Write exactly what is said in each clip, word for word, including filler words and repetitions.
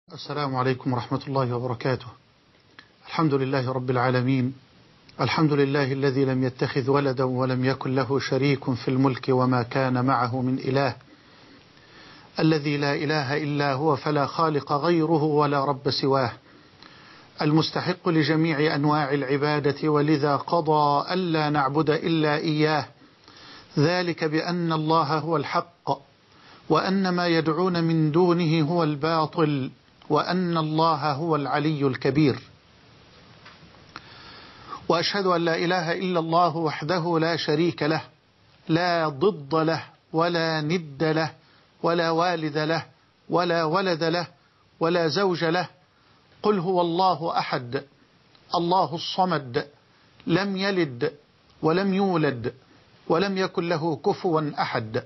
السلام عليكم ورحمة الله وبركاته. الحمد لله رب العالمين، الحمد لله الذي لم يتخذ ولدا ولم يكن له شريك في الملك وما كان معه من إله، الذي لا إله إلا هو فلا خالق غيره ولا رب سواه، المستحق لجميع أنواع العبادة، ولذا قضى ألا نعبد إلا إياه، ذلك بأن الله هو الحق وأن ما يدعون من دونه هو الباطل وأن الله هو العلي الكبير. وأشهد أن لا إله إلا الله وحده لا شريك له، لا ضد له ولا ند له ولا والد له ولا ولد له ولا زوج له. قل هو الله أحد الله الصمد، لم يلد ولم يولد ولم يكن له كفوا أحد.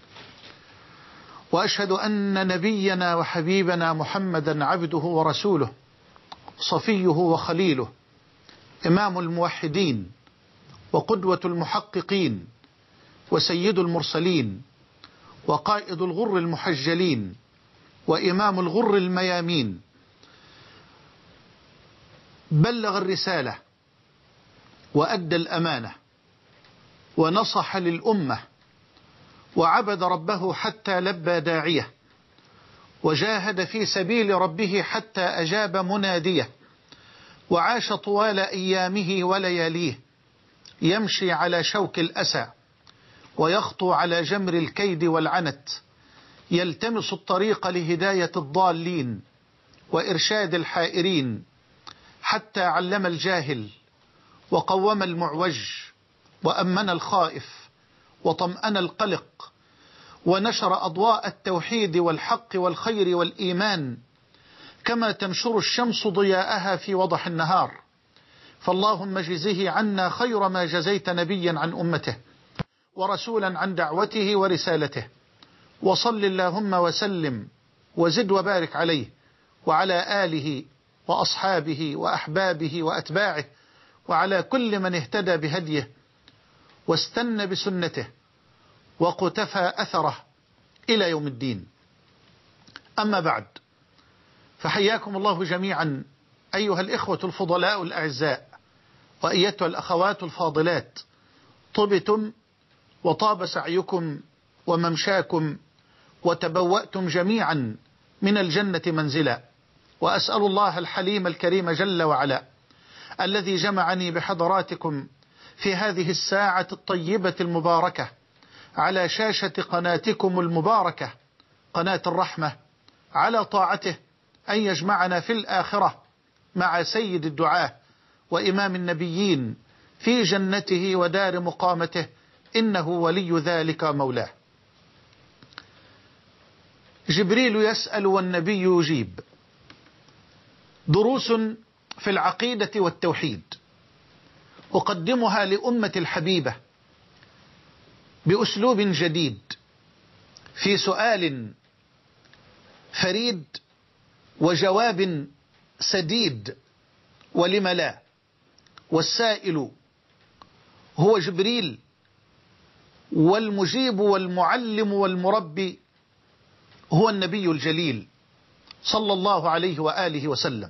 وأشهد أن نبينا وحبيبنا محمدا عبده ورسوله، صفيه وخليله، إمام الموحدين وقدوة المحققين وسيد المرسلين وقائد الغر المحجلين وإمام الغر الميامين. بلغ الرسالة وأدى الأمانة ونصح للأمة وعبد ربه حتى لبى داعيه، وجاهد في سبيل ربه حتى أجاب مناديه، وعاش طوال أيامه ولياليه يمشي على شوك الأسى ويخطو على جمر الكيد والعنت، يلتمس الطريق لهداية الضالين وإرشاد الحائرين، حتى علم الجاهل وقوم المعوج وأمن الخائف وطمأن القلق، ونشر أضواء التوحيد والحق والخير والإيمان كما تنشر الشمس ضياءها في وضح النهار. فاللهم جزه عنا خير ما جزيت نبيا عن أمته ورسولا عن دعوته ورسالته، وصل اللهم وسلم وزد وبارك عليه وعلى آله وأصحابه وأحبابه وأتباعه وعلى كل من اهتدى بهديه واستنى بسنته وقتفى أثره إلى يوم الدين. أما بعد، فحياكم الله جميعا أيها الإخوة الفضلاء الأعزاء، وأيتها الأخوات الفاضلات، طبتم وطاب سعيكم وممشاكم وتبوأتم جميعا من الجنة منزلا. وأسأل الله الحليم الكريم جل وعلا الذي جمعني بحضراتكم في هذه الساعة الطيبة المباركة على شاشة قناتكم المباركة قناة الرحمة على طاعته أن يجمعنا في الآخرة مع سيد الدعاة وإمام النبيين في جنته ودار مقامته، إنه ولي ذلك مولاه. جبريل يسأل والنبي يجيب، دروس في العقيدة والتوحيد أقدمها لأمة الحبيبة بأسلوب جديد في سؤال فريد وجواب سديد، ولم لا؟ والسائل هو جبريل، والمجيب والمعلم والمربي هو النبي الجليل صلى الله عليه وآله وسلم،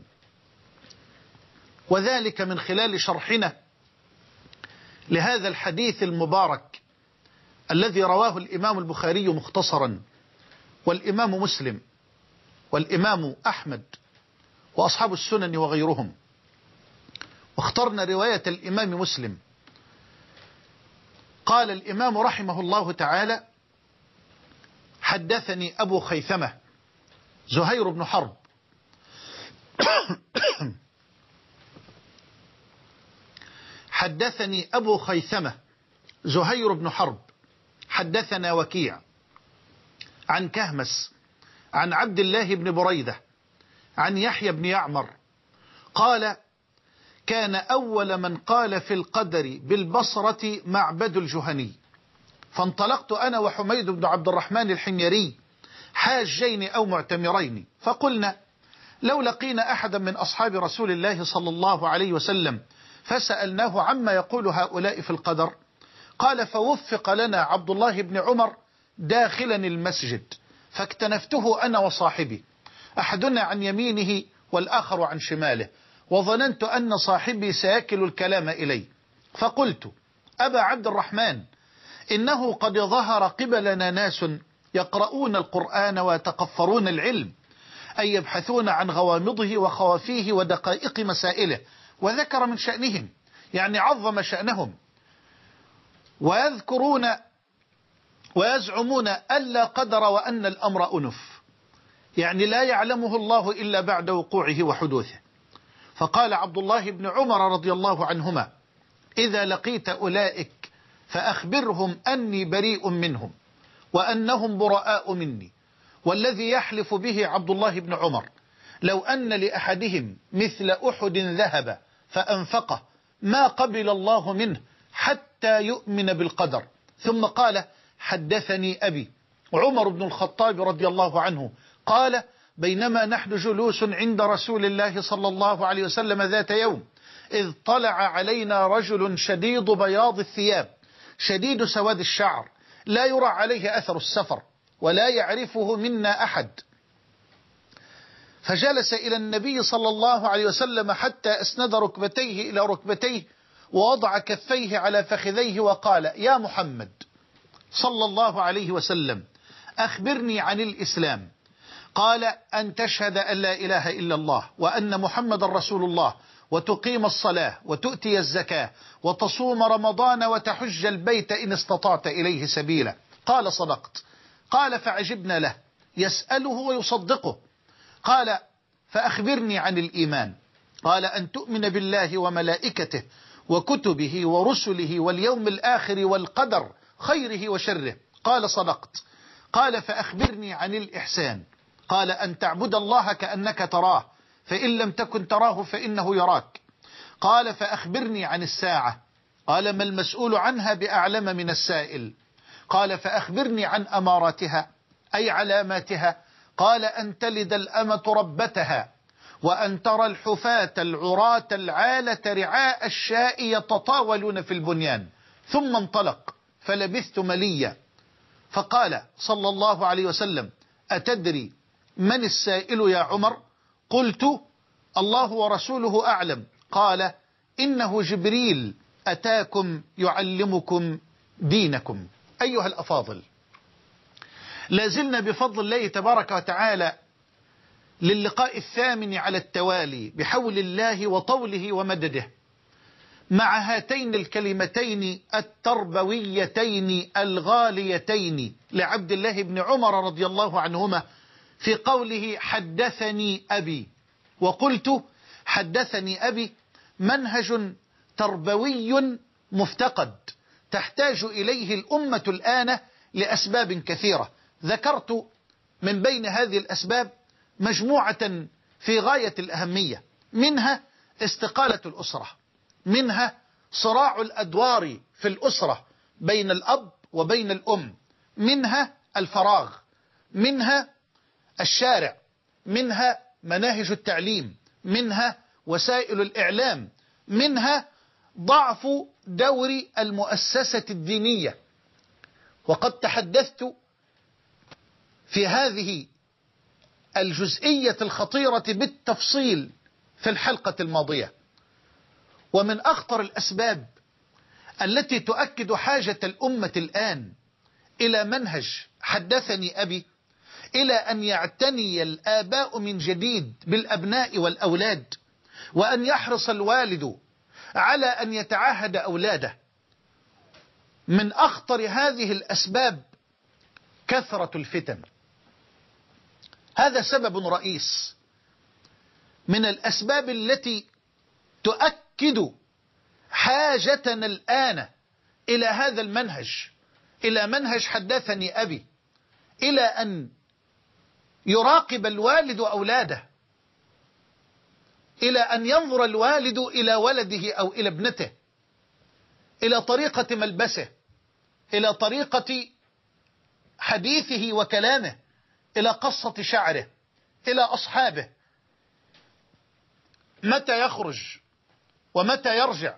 وذلك من خلال شرحنا لهذا الحديث المبارك الذي رواه الإمام البخاري مختصرا، والإمام مسلم والإمام أحمد وأصحاب السنن وغيرهم. واخترنا رواية الإمام مسلم. قال الإمام رحمه الله تعالى: حدثني أبو خيثمة زهير بن حرب حدثني أبو خيثمة زهير بن حرب حدثنا وكيع عن كهمس عن عبد الله بن بريدة عن يحيى بن يعمر قال: كان أول من قال في القدر بالبصرة معبد الجهني، فانطلقت أنا وحميد بن عبد الرحمن الحميري حاجين أو معتمرين، فقلنا لو لقينا أحدا من أصحاب رسول الله صلى الله عليه وسلم فسألناه عما يقول هؤلاء في القدر. قال: فوفق لنا عبد الله بن عمر داخلا المسجد، فاكتنفته أنا وصاحبي، أحدنا عن يمينه والآخر عن شماله، وظننت أن صاحبي سيكل الكلام إلي، فقلت: أبا عبد الرحمن، إنه قد ظهر قبلنا ناس يقرؤون القرآن ويتقفرون العلم، أي يبحثون عن غوامضه وخوافيه ودقائق مسائله، وذكر من شأنهم، يعني عظم شأنهم، ويذكرون ويزعمون ألا قدر وأن الأمر أنف، يعني لا يعلمه الله إلا بعد وقوعه وحدوثه. فقال عبد الله بن عمر رضي الله عنهما: إذا لقيت أولئك فأخبرهم أني بريء منهم وأنهم براء مني، والذي يحلف به عبد الله بن عمر لو أن لأحدهم مثل أحد ذهب فأنفقه ما قبل الله منه حتى يؤمن بالقدر. ثم قال: حدثني أبي عمر بن الخطاب رضي الله عنه قال: بينما نحن جلوس عند رسول الله صلى الله عليه وسلم ذات يوم، إذ طلع علينا رجل شديد بياض الثياب شديد سواد الشعر، لا يرى عليه أثر السفر ولا يعرفه منا أحد، فجلس إلى النبي صلى الله عليه وسلم حتى أسند ركبتيه إلى ركبتيه ووضع كفيه على فخذيه وقال: يا محمد صلى الله عليه وسلم، أخبرني عن الإسلام. قال: أن تشهد أن لا إله إلا الله وأن محمد رسول الله، وتقيم الصلاة وتؤتي الزكاة وتصوم رمضان وتحج البيت إن استطعت إليه سبيلا. قال: صدقت. قال: فعجبنا له يسأله ويصدقه. قال: فأخبرني عن الإيمان. قال: أن تؤمن بالله وملائكته وكتبه ورسله واليوم الآخر والقدر خيره وشره. قال: صدقت. قال: فأخبرني عن الإحسان. قال: أن تعبد الله كأنك تراه، فإن لم تكن تراه فإنه يراك. قال: فأخبرني عن الساعة. قال: ما المسؤول عنها بأعلم من السائل. قال: فأخبرني عن أماراتها، أي علاماتها. قال: أن تلد الأمة ربتها، وأن ترى الحفاة العراة العالة رعاء الشاء يتطاولون في البنيان. ثم انطلق فلبثت مليا، فقال صلى الله عليه وسلم: أتدري من السائل يا عمر؟ قلت: الله ورسوله أعلم. قال: إنه جبريل أتاكم يعلمكم دينكم. أيها الأفاضل، لازلنا بفضل الله تبارك وتعالى للقاء الثامن على التوالي بحول الله وطوله ومدده مع هاتين الكلمتين التربويتين الغاليتين لعبد الله بن عمر رضي الله عنهما في قوله: حدثني أبي. وقلت: حدثني أبي منهج تربوي مفتقد تحتاج إليه الأمة الآن لأسباب كثيرة. ذكرت من بين هذه الأسباب مجموعة في غاية الأهمية، منها استقالة الأسرة، منها صراع الأدوار في الأسرة بين الأب وبين الأم، منها الفراغ، منها الشارع، منها مناهج التعليم، منها وسائل الإعلام، منها ضعف دور المؤسسة الدينية. وقد تحدثت في هذه الجزئية الخطيرة بالتفصيل في الحلقة الماضية. ومن أخطر الأسباب التي تؤكد حاجة الأمة الآن إلى منهج حدثني أبي، إلى أن يعتني الآباء من جديد بالأبناء والأولاد، وأن يحرص الوالد على أن يتعاهد أولاده. من أخطر هذه الأسباب كثرة الفتن. هذا سبب رئيس من الأسباب التي تؤكد حاجتنا الآن إلى هذا المنهج، إلى منهج حدثني أبي، إلى أن يراقب الوالد أولاده، إلى أن ينظر الوالد إلى ولده أو إلى ابنته، إلى طريقة ملبسه، إلى طريقة حديثه وكلامه، إلى قصة شعره، إلى أصحابه، متى يخرج ومتى يرجع،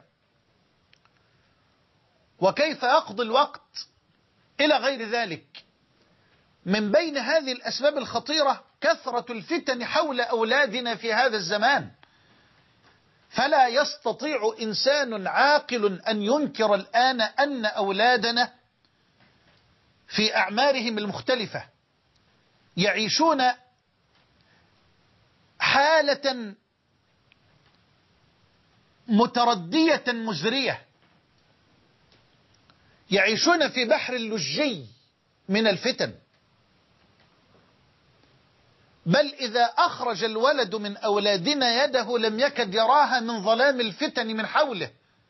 وكيف يقضي الوقت، إلى غير ذلك. من بين هذه الأسباب الخطيرة كثرة الفتن حول أولادنا في هذا الزمان، فلا يستطيع إنسان عاقل أن ينكر الآن أن أولادنا في أعمارهم المختلفة يعيشون حالة متردية مزرية، يعيشون في بحر اللجي من الفتن. بل إذا أخرج الولد من أولادنا يده لم يكد يراها من ظلام الفتن من حوله،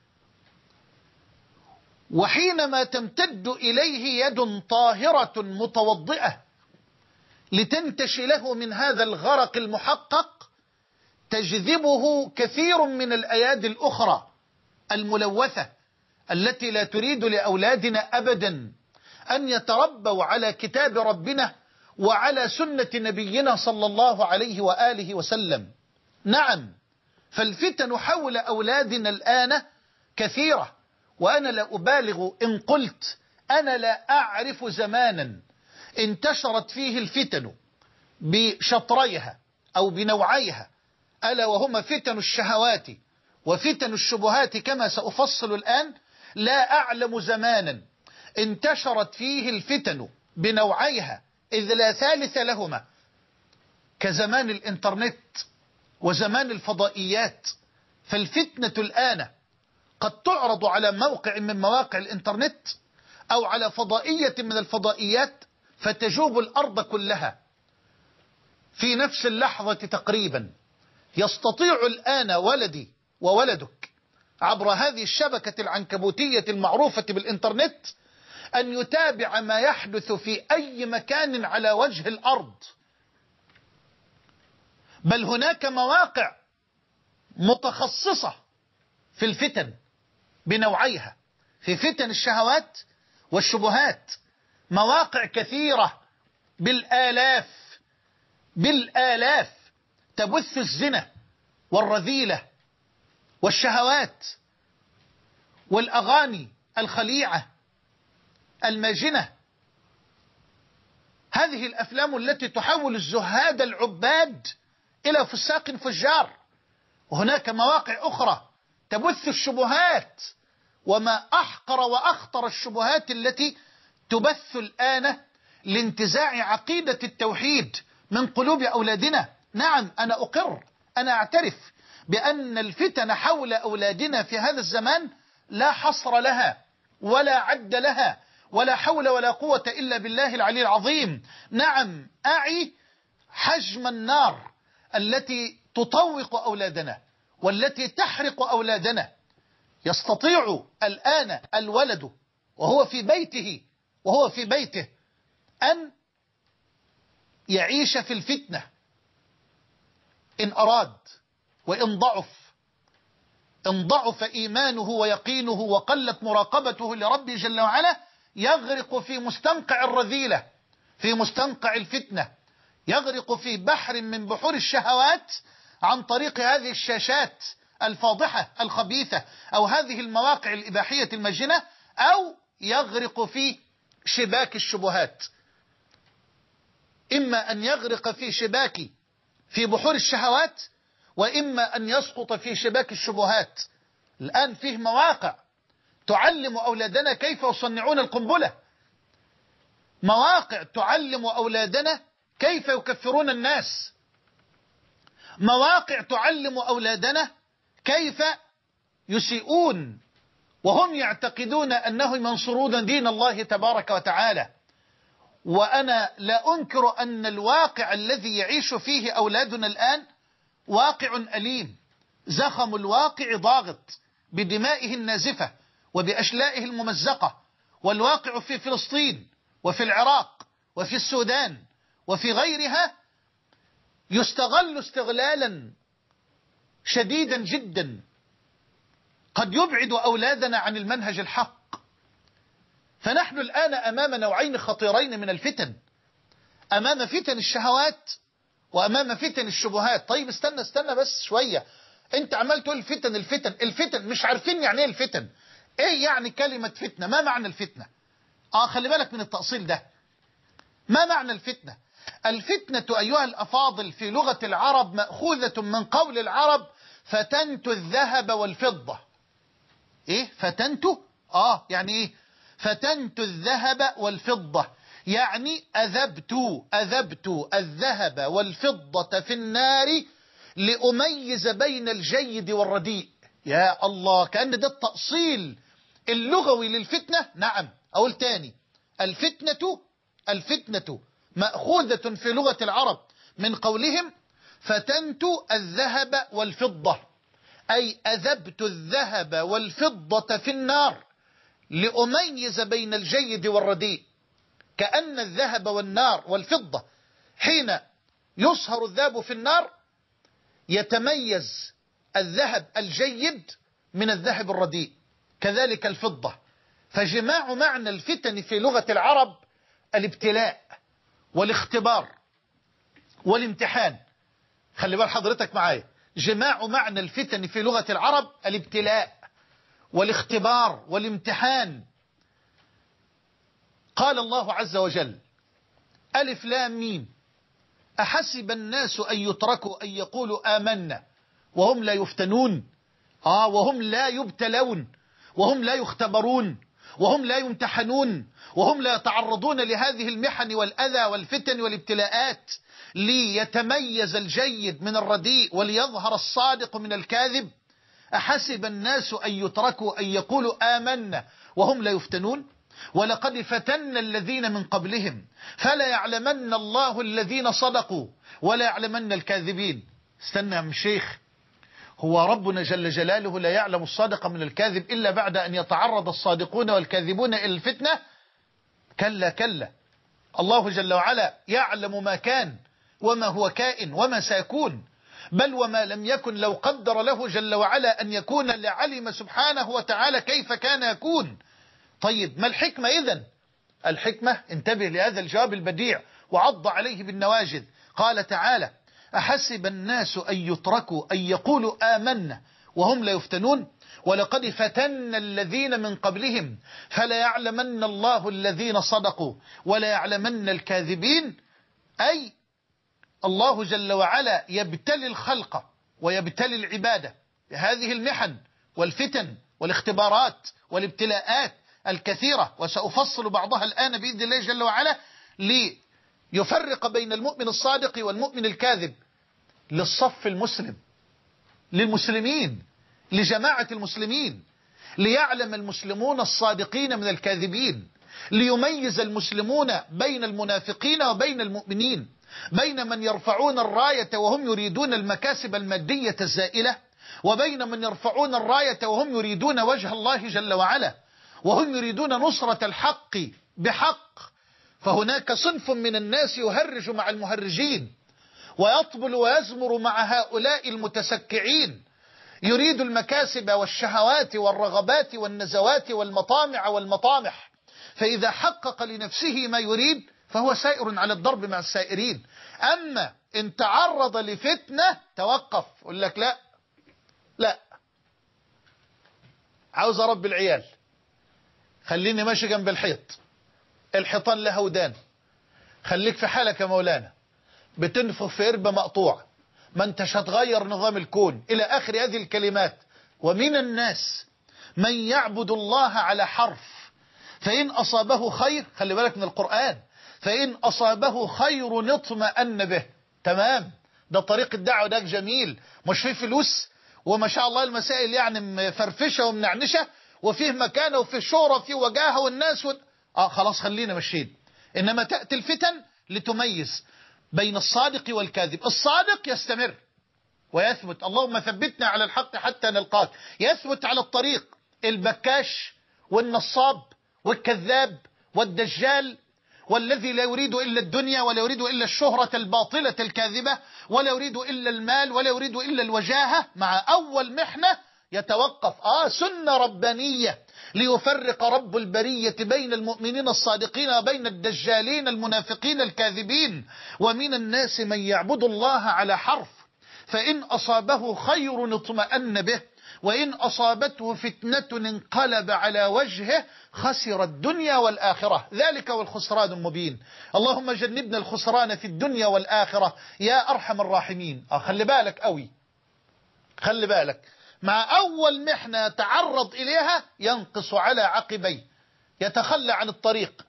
وحينما تمتد إليه يد طاهرة متوضئة لتنتشي له من هذا الغرق المحقق، تجذبه كثير من الأيادي الأخرى الملوثة التي لا تريد لأولادنا أبدا أن يتربوا على كتاب ربنا وعلى سنة نبينا صلى الله عليه وآله وسلم. نعم، فالفتن حول أولادنا الآن كثيرة، وأنا لا أبالغ إن قلت أنا لا أعرف زمانا انتشرت فيه الفتن بشطريها أو بنوعيها، ألا وهما فتن الشهوات وفتن الشبهات كما سأفصل الآن. لا أعلم زمانا انتشرت فيه الفتن بنوعيها إذ لا ثالث لهما كزمان الإنترنت وزمان الفضائيات. فالفتنة الآن قد تعرض على موقع من مواقع الإنترنت أو على فضائية من الفضائيات فتجوب الأرض كلها في نفس اللحظة تقريبا. يستطيع الآن ولدي وولدك عبر هذه الشبكة العنكبوتية المعروفة بالإنترنت أن يتابع ما يحدث في أي مكان على وجه الأرض. بل هناك مواقع متخصصة في الفتن بنوعيها، في فتن الشهوات والشبهات، مواقع كثيرة بالآلاف بالآلاف تبث الزنا والرذيلة والشهوات والأغاني الخليعة الماجنة. هذه الأفلام التي تحول الزهاد العباد إلى فساق فجار. وهناك مواقع أخرى تبث الشبهات، وما أحقر وأخطر الشبهات التي تبث الآن لانتزاع عقيدة التوحيد من قلوب أولادنا. نعم، أنا أقر، أنا أعترف بأن الفتن حول أولادنا في هذا الزمان لا حصر لها ولا عد لها ولا حول ولا قوة إلا بالله العلي العظيم. نعم، أعي حجم النار التي تطوق أولادنا والتي تحرق أولادنا. يستطيع الآن الولد وهو في بيته وهو في بيته أن يعيش في الفتنة إن أراد، وإن ضعف إن ضعف إيمانه ويقينه وقلت مراقبته لربه جل وعلا، يغرق في مستنقع الرذيلة، في مستنقع الفتنة، يغرق في بحر من بحور الشهوات عن طريق هذه الشاشات الفاضحة الخبيثة أو هذه المواقع الإباحية المجنة، أو يغرق في شباك الشبهات. إما أن يغرق في شباك في بحور الشهوات، وإما أن يسقط في شباك الشبهات. الآن فيه مواقع تعلم أولادنا كيف يصنعون القنبلة، مواقع تعلم أولادنا كيف يكفرون الناس، مواقع تعلم أولادنا كيف يسيئون وهم يعتقدون أنهم ينصرون دين الله تبارك وتعالى. وأنا لا أنكر أن الواقع الذي يعيش فيه أولادنا الآن واقع أليم، زخم الواقع ضاغط بدمائه النازفة وبأشلائه الممزقة. والواقع في فلسطين وفي العراق وفي السودان وفي غيرها يستغل استغلالا شديدا جدا قد يبعد أولادنا عن المنهج الحق. فنحن الآن أمام نوعين خطيرين من الفتن، أمام فتن الشهوات وأمام فتن الشبهات. طيب استنى استنى بس شوية، انت عمال تقول الفتن الفتن الفتن، مش عارفين يعني ايه الفتن. ايه يعني كلمة فتنة؟ ما معنى الفتنة؟ اه خلي بالك من التأصيل ده. ما معنى الفتنة؟ الفتنة أيها الأفاضل في لغة العرب مأخوذة من قول العرب فتنت الذهب والفضة. إيه فتنت؟ آه يعني إيه فتنت الذهب والفضة؟ يعني أذبت أذبت الذهب والفضة في النار لأميز بين الجيد والرديء. يا الله، كأن ده التأصيل اللغوي للفتنة. نعم، أقول تاني، الفتنة الفتنة مأخوذة في لغة العرب من قولهم فتنت الذهب والفضة، أي أذبت الذهب والفضة في النار لأميز بين الجيد والرديء. كأن الذهب والنار والفضة حين يصهر الذهب في النار يتميز الذهب الجيد من الذهب الرديء، كذلك الفضة. فجماع معنى الفتن في لغة العرب الابتلاء والاختبار والامتحان. خلي بال حضرتك معايا، جماع معنى الفتن في لغة العرب الابتلاء والاختبار والامتحان. قال الله عز وجل: ألف لام ميم أحسب الناس أن يتركوا أن يقولوا آمنا وهم لا يفتنون. آه وهم لا يبتلون، وهم لا يختبرون، وهم لا يمتحنون، وهم لا يتعرضون لهذه المحن والأذى والفتن والابتلاءات ليتميز الجيد من الرديء وليظهر الصادق من الكاذب. أحسب الناس أن يتركوا أن يقولوا آمنا وهم لا يفتنون ولقد فتنا الذين من قبلهم فلا يعلمن الله الذين صدقوا ولا يعلمن الكاذبين. استنى يا عم شيخ، هو ربنا جل جلاله لا يعلم الصادق من الكاذب إلا بعد أن يتعرض الصادقون والكاذبون إلى الفتنة؟ كلا كلا، الله جل وعلا يعلم ما كان وما هو كائن وما سيكون، بل وما لم يكن لو قدر له جل وعلا أن يكون لعلم سبحانه وتعالى كيف كان يكون. طيب ما الحكمة إذن؟ الحكمة، انتبه لهذا الجواب البديع وعض عليه بالنواجذ. قال تعالى: أحسب الناس أن يتركوا أن يقولوا آمنا وهم لا يفتنون ولقد فتنا الذين من قبلهم فلا يعلمن الله الذين صدقوا ولا يعلمن الكاذبين. أي الله جل وعلا يبتلي الخلق ويبتلي العبادة بهذه المحن والفتن والاختبارات والابتلاءات الكثيرة، وسأفصل بعضها الآن بإذن الله جل وعلا ليفرق بين المؤمن الصادق والمؤمن الكاذب، للصف المسلم، للمسلمين، لجماعة المسلمين، ليعلم المسلمون الصادقين من الكاذبين، ليميز المسلمون بين المنافقين وبين المؤمنين، بين من يرفعون الراية وهم يريدون المكاسب المادية الزائلة، وبين من يرفعون الراية وهم يريدون وجه الله جل وعلا، وهم يريدون نصرة الحق بحق. فهناك صنف من الناس يهرج مع المهرجين ويطبل ويزمر مع هؤلاء المتسكعين، يريد المكاسب والشهوات والرغبات والنزوات والمطامع والمطامح، فإذا حقق لنفسه ما يريد فهو سائر على الضرب مع السائرين. أما إن تعرض لفتنة توقف، يقول لك لا لا، عاوز أربي العيال، خليني ماشي جنب الحيط، الحيطان لها ودان، خليك في حالك يا مولانا، بتنفخ في قربة مقطوعة، ما انتش هتغير نظام الكون، إلى آخر هذه الكلمات. ومن الناس من يعبد الله على حرف، فإن أصابه خير، خلي بالك من القرآن، فإن أصابه خير اطمأن به. تمام، ده طريق الدعوة، ده جميل، مش فيه فلوس وما شاء الله المسائل يعني مفرفشة ومنعنشة وفيه مكانة وفيه شهرة وفيه وجاهة والناس و... آه خلاص خلينا ماشيين. إنما تأتي الفتن لتميز بين الصادق والكاذب. الصادق يستمر ويثبت، اللهم ثبتنا على الحق حتى نلقاك، يثبت على الطريق. البكاش والنصاب والكذاب والدجال والذي لا يريد إلا الدنيا ولا يريد إلا الشهرة الباطلة الكاذبة ولا يريد إلا المال ولا يريد إلا الوجاهة، مع أول محنة يتوقف. آه سنة ربانية ليفرق رب البرية بين المؤمنين الصادقين وبين الدجالين المنافقين الكاذبين. ومن الناس من يعبد الله على حرف، فإن أصابه خير اطمأن به وإن أصابته فتنة انقلب على وجهه خسر الدنيا والآخرة، ذلك والخسران المبين. اللهم جنبنا الخسران في الدنيا والآخرة يا أرحم الراحمين. آه خلي بالك قوي، خلي بالك، مع أول محنة تعرض إليها ينقص على عقبيه، يتخلى عن الطريق،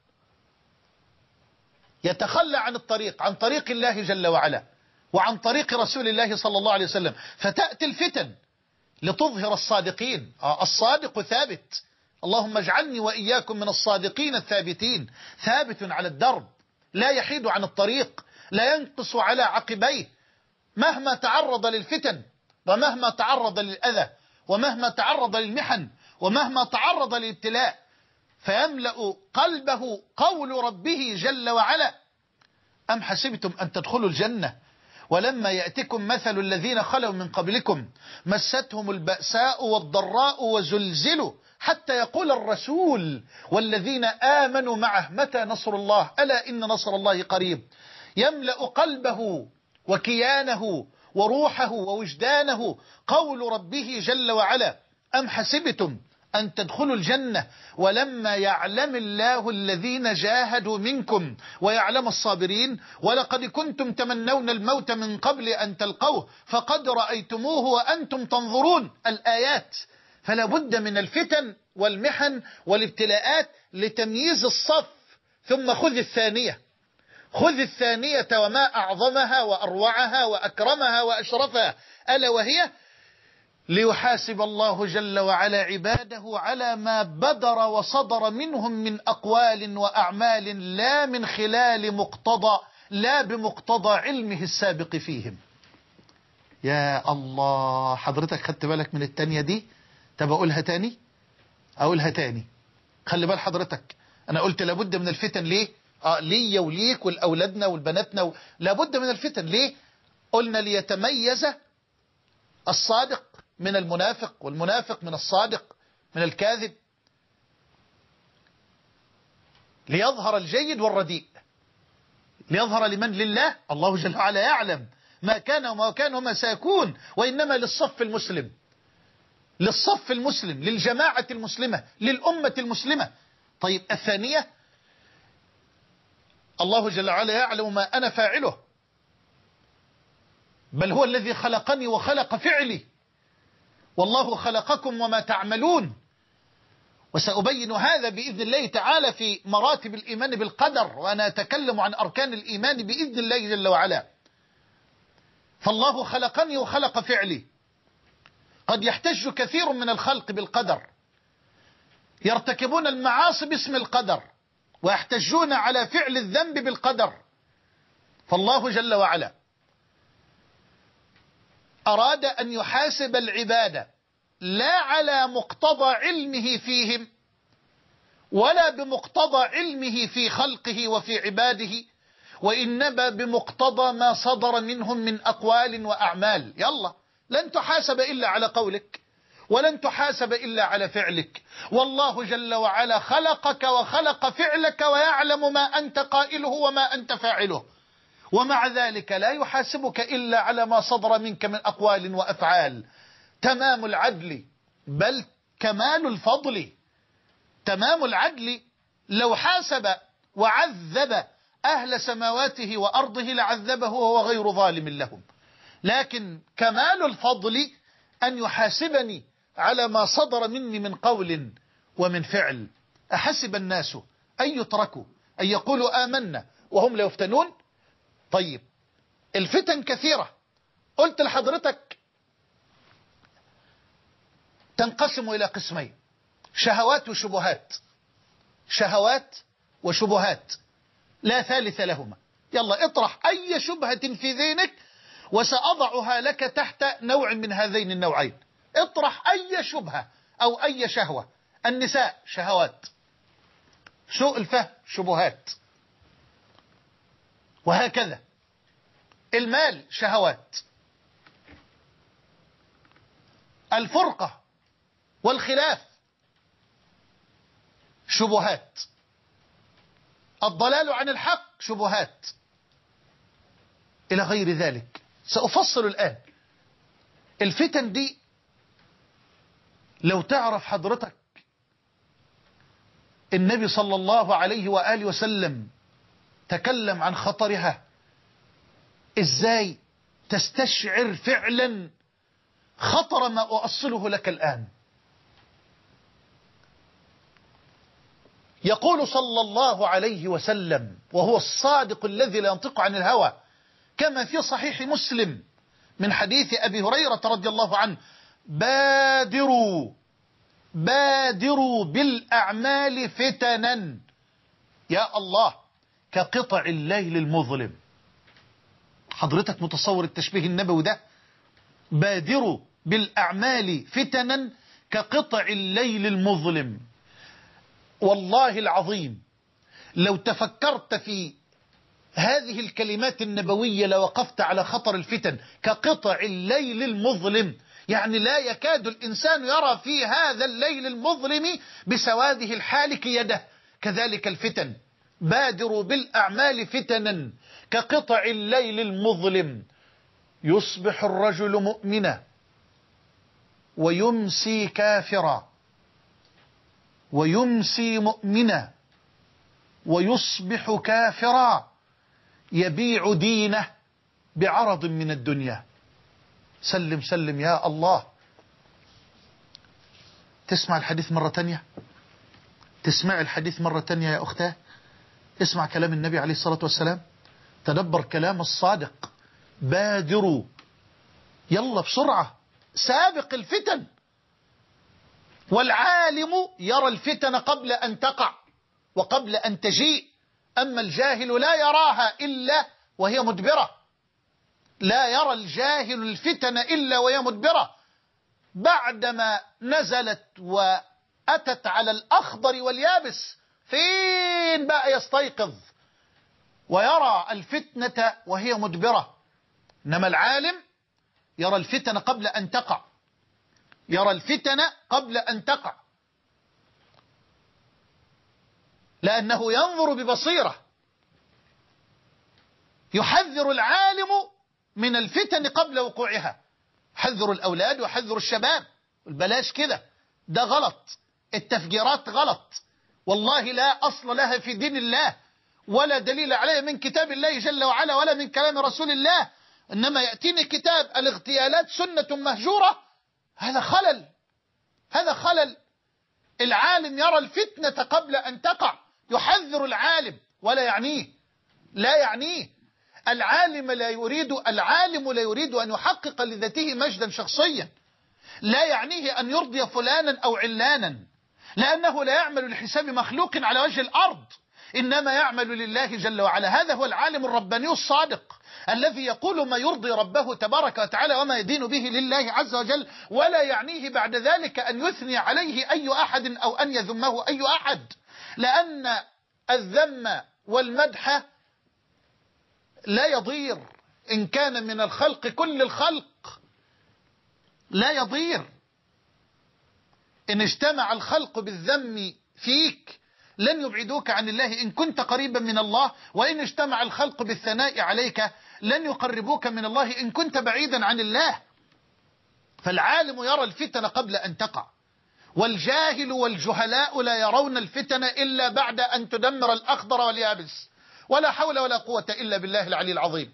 يتخلى عن الطريق، عن طريق الله جل وعلا وعن طريق رسول الله صلى الله عليه وسلم، فتأتي الفتن لتظهر الصادقين. آه الصادق ثابت، اللهم اجعلني وإياكم من الصادقين الثابتين، ثابت على الدرب، لا يحيد عن الطريق، لا ينقص على عقبيه، مهما تعرض للفتن ومهما تعرض للأذى ومهما تعرض للمحن ومهما تعرض للابتلاء، فيملأ قلبه قول ربه جل وعلا: أم حسبتم أن تدخلوا الجنة ولما يأتكم مثل الذين خلوا من قبلكم مستهم البأساء والضراء وزلزلوا حتى يقول الرسول والذين آمنوا معه متى نصر الله ألا إن نصر الله قريب. يملأ قلبه وكيانه وروحه ووجدانه قول ربه جل وعلا: أم حسبتم أن تدخلوا الجنة ولما يعلم الله الذين جاهدوا منكم ويعلم الصابرين ولقد كنتم تمنون الموت من قبل أن تلقوه فقد رأيتموه وأنتم تنظرون. الآيات. فلا بد من الفتن والمحن والابتلاءات لتمييز الصف. ثم خذ الثانية، خذ الثانية وما أعظمها وأروعها وأكرمها وأشرفها، ألا وهي ليحاسب الله جل وعلا عباده على ما بدر وصدر منهم من أقوال وأعمال، لا من خلال مقتضى لا بمقتضى علمه السابق فيهم. يا الله، حضرتك خدت بالك من التانية دي؟ طب أقولها تاني أقولها تاني خلي بال حضرتك، أنا قلت لابد من الفتن ليه؟ آه ليا وليك والأولادنا والبناتنا و... لابد من الفتن ليه؟ قلنا ليتميز الصادق من المنافق والمنافق من الصادق من الكاذب، ليظهر الجيد والرديء، ليظهر لمن؟ لله. الله جل وعلا يعلم ما كان وما كان وما سيكون، وإنما للصف المسلم، للصف المسلم، للجماعة المسلمة، للأمة المسلمة. طيب الثانية، الله جل وعلا يعلم ما أنا فاعله، بل هو الذي خلقني وخلق فعلي، والله خلقكم وما تعملون. وسأبين هذا بإذن الله تعالى في مراتب الإيمان بالقدر، وأنا أتكلم عن أركان الإيمان بإذن الله جل وعلا. فالله خلقني وخلق فعلي. قد يحتج كثير من الخلق بالقدر، يرتكبون المعاصي باسم القدر ويحتجون على فعل الذنب بالقدر. فالله جل وعلا أراد أن يحاسب العباد لا على مقتضى علمه فيهم ولا بمقتضى علمه في خلقه وفي عباده، وإنما بمقتضى ما صدر منهم من أقوال وأعمال. يلا، لن تحاسب إلا على قولك ولن تحاسب إلا على فعلك، والله جل وعلا خلقك وخلق فعلك ويعلم ما أنت قائله وما أنت فاعله، ومع ذلك لا يحاسبك إلا على ما صدر منك من أقوال وأفعال. تمام العدل بل كمال الفضل. تمام العدل، لو حاسب وعذب أهل سماواته وأرضه لعذبه وهو غير ظالم لهم، لكن كمال الفضل أن يحاسبني على ما صدر مني من قول ومن فعل. أحسب الناس أن يتركوا أن يقولوا آمنا وهم لا يفتنون؟ طيب الفتن كثيرة، قلت لحضرتك تنقسم إلى قسمين: شهوات وشبهات. شهوات وشبهات لا ثالث لهما. يلا اطرح أي شبهة في ذهنك وسأضعها لك تحت نوع من هذين النوعين. اطرح أي شبهة أو أي شهوة. النساء شهوات، سوء الفهم شبهات، وهكذا. المال شهوات، الفرقة والخلاف شبهات، الضلال عن الحق شبهات، إلى غير ذلك. سأفصل الآن. الفتن دي لو تعرف حضرتك النبي صلى الله عليه وآله وسلم تكلم عن خطرها ازاي تستشعر فعلا خطر ما أؤصله لك الآن. يقول صلى الله عليه وسلم وهو الصادق الذي لا ينطق عن الهوى كما في صحيح مسلم من حديث أبي هريرة رضي الله عنه: بادروا بادروا بالأعمال فتنا، يا الله، كقطع الليل المظلم. حضرتك متصور التشبيه النبوي ده؟ بادروا بالأعمال فتنا كقطع الليل المظلم. والله العظيم لو تفكرت في هذه الكلمات النبوية لوقفت على خطر الفتن كقطع الليل المظلم. يعني لا يكاد الإنسان يرى في هذا الليل المظلم بسواده الحالك يده. كذلك الفتن، بادروا بالأعمال فتنا كقطع الليل المظلم. يصبح الرجل مؤمنا ويمسي كافرا، ويمسي مؤمنا ويصبح كافرا، يبيع دينه بعرض من الدنيا. سلم سلم يا الله. تسمع الحديث مرة تانية، تسمع الحديث مرة تانية يا أختاه. اسمع كلام النبي عليه الصلاة والسلام، تدبر كلام الصادق. بادروا، يلا بسرعة، سابق الفتن. والعالم يرى الفتن قبل أن تقع وقبل أن تجيء، أما الجاهل لا يراها إلا وهي مدبرة. لا يرى الجاهل الفتن إلا وهي مدبرة. بعدما نزلت وأتت على الأخضر واليابس، فين بقى يستيقظ ويرى الفتنة وهي مدبرة؟ إنما العالم يرى الفتن قبل أن تقع، يرى الفتن قبل أن تقع، لأنه ينظر ببصيرة. يحذر العالم من الفتن قبل وقوعها، حذر الأولاد وحذر الشباب. البلاش كده، ده غلط. التفجيرات غلط، والله لا أصل لها في دين الله ولا دليل عليها من كتاب الله جل وعلا ولا من كلام رسول الله. إنما يأتيني كتاب الاغتيالات سنة مهجورة، هذا خلل، هذا خلل. العالم يرى الفتنة قبل أن تقع، يحذر العالم ولا يعنيه، لا يعنيه. العالم لا يريد العالم لا يريد أن يحقق لذاته مجدا شخصيا، لا يعنيه أن يرضي فلانا أو علانا، لأنه لا يعمل لحساب مخلوق على وجه الأرض، إنما يعمل لله جل وعلا. هذا هو العالم الرباني الصادق الذي يقول ما يرضي ربه تبارك وتعالى وما يدين به لله عز وجل، ولا يعنيه بعد ذلك أن يثني عليه أي أحد أو أن يذمه أي أحد، لأن الذم والمدح لا يضير. إن كان من الخلق كل الخلق لا يضير. إن اجتمع الخلق بالذم فيك لن يبعدوك عن الله إن كنت قريبا من الله، وإن اجتمع الخلق بالثناء عليك لن يقربوك من الله إن كنت بعيدا عن الله. فالعالم يرى الفتن قبل أن تقع، والجاهل والجهلاء لا يرون الفتن إلا بعد أن تدمر الأخضر واليابس. ولا حول ولا قوة إلا بالله العلي العظيم.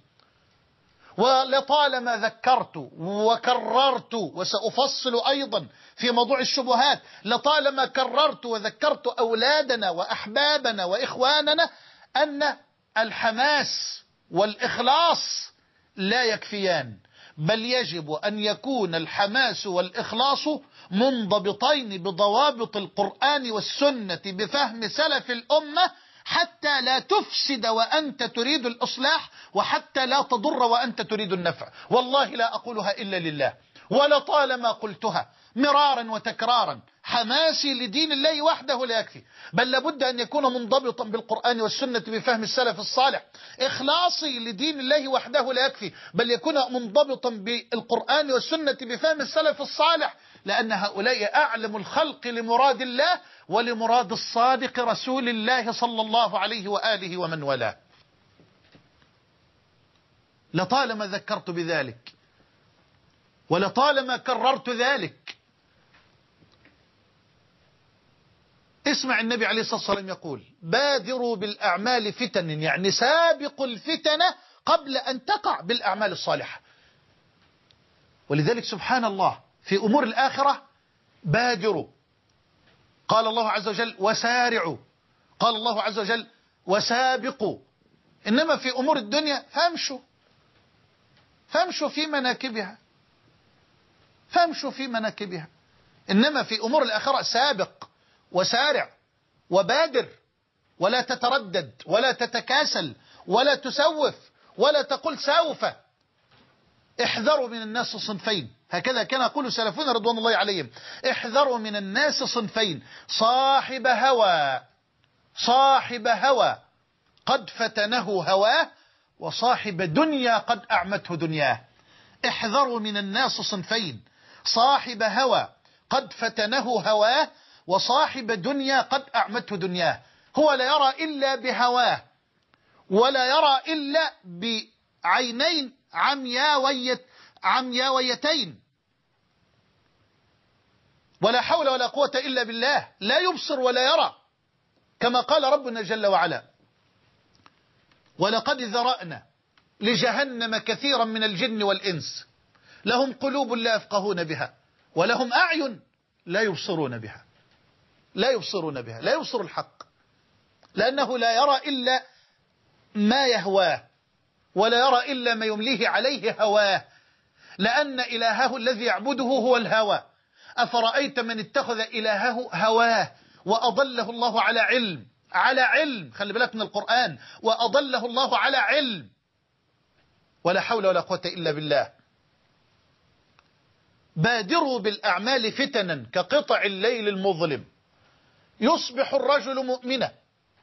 ولطالما ذكرت وكررت، وسأفصل أيضا في موضوع الشبهات، لطالما كررت وذكرت أولادنا وأحبابنا وإخواننا أن الحماس والإخلاص لا يكفيان، بل يجب أن يكون الحماس والإخلاص منضبطين بضوابط القرآن والسنة بفهم سلف الأمة، حتى لا تفسد وأنت تريد الإصلاح، وحتى لا تضر وأنت تريد النفع. والله لا أقولها إلا لله، ولطالما قلتها مرارا وتكرارا. حماسي لدين الله وحده لا يكفي، بل لابد أن يكون منضبطا بالقرآن والسنة بفهم السلف الصالح. إخلاصي لدين الله وحده لا يكفي، بل يكون منضبطا بالقرآن والسنة بفهم السلف الصالح، لأن هؤلاء أعلم الخلق لمراد الله ولمراد الصادق رسول الله صلى الله عليه وآله ومن والاه. لطالما ذكرت بذلك ولطالما كررت ذلك، اسمع النبي عليه الصلاة والسلام يقول بادروا بالأعمال فتن، يعني سابقوا الفتن قبل أن تقع بالأعمال الصالحة. ولذلك سبحان الله في أمور الآخرة بادروا، قال الله عز وجل وسارعوا، قال الله عز وجل وسابقوا. إنما في أمور الدنيا فامشوا فامشوا في مناكبها فامشوا في مناكبها. إنما في أمور الآخرة سابق وسارع وبادر، ولا تتردد ولا تتكاسل ولا تسوف ولا تقول سوف. احذروا من الناس صنفين، هكذا كان يقول سلفنا رضوان الله عليهم، احذروا من الناس صنفين، صاحب هوى صاحب هوى قد فتنه هواه، وصاحب دنيا قد أعمته دنياه. احذروا من الناس صنفين، صاحب هوى قد فتنه هواه، وصاحب دنيا قد أعمته دنياه. هو لا يرى إلا بهواه، ولا يرى إلا بعينين عمياويت عمياويتين، ولا حول ولا قوة إلا بالله، لا يبصر ولا يرى، كما قال ربنا جل وعلا ولقد ذرأنا لجهنم كثيرا من الجن والإنس لهم قلوب لا يفقهون بها ولهم أعين لا يبصرون بها لا يبصرون بها لا يبصر الحق، لأنه لا يرى إلا ما يهواه، ولا يرى إلا ما يمليه عليه هواه، لأن إلهه الذي يعبده هو الهوى. أفرأيت من اتخذ إلهه هواه وأضله الله على علم على علم خلي بالك من القرآن، وأضله الله على علم، ولا حول ولا قوة إلا بالله. بادروا بالأعمال فتنا كقطع الليل المظلم، يصبح الرجل مؤمنا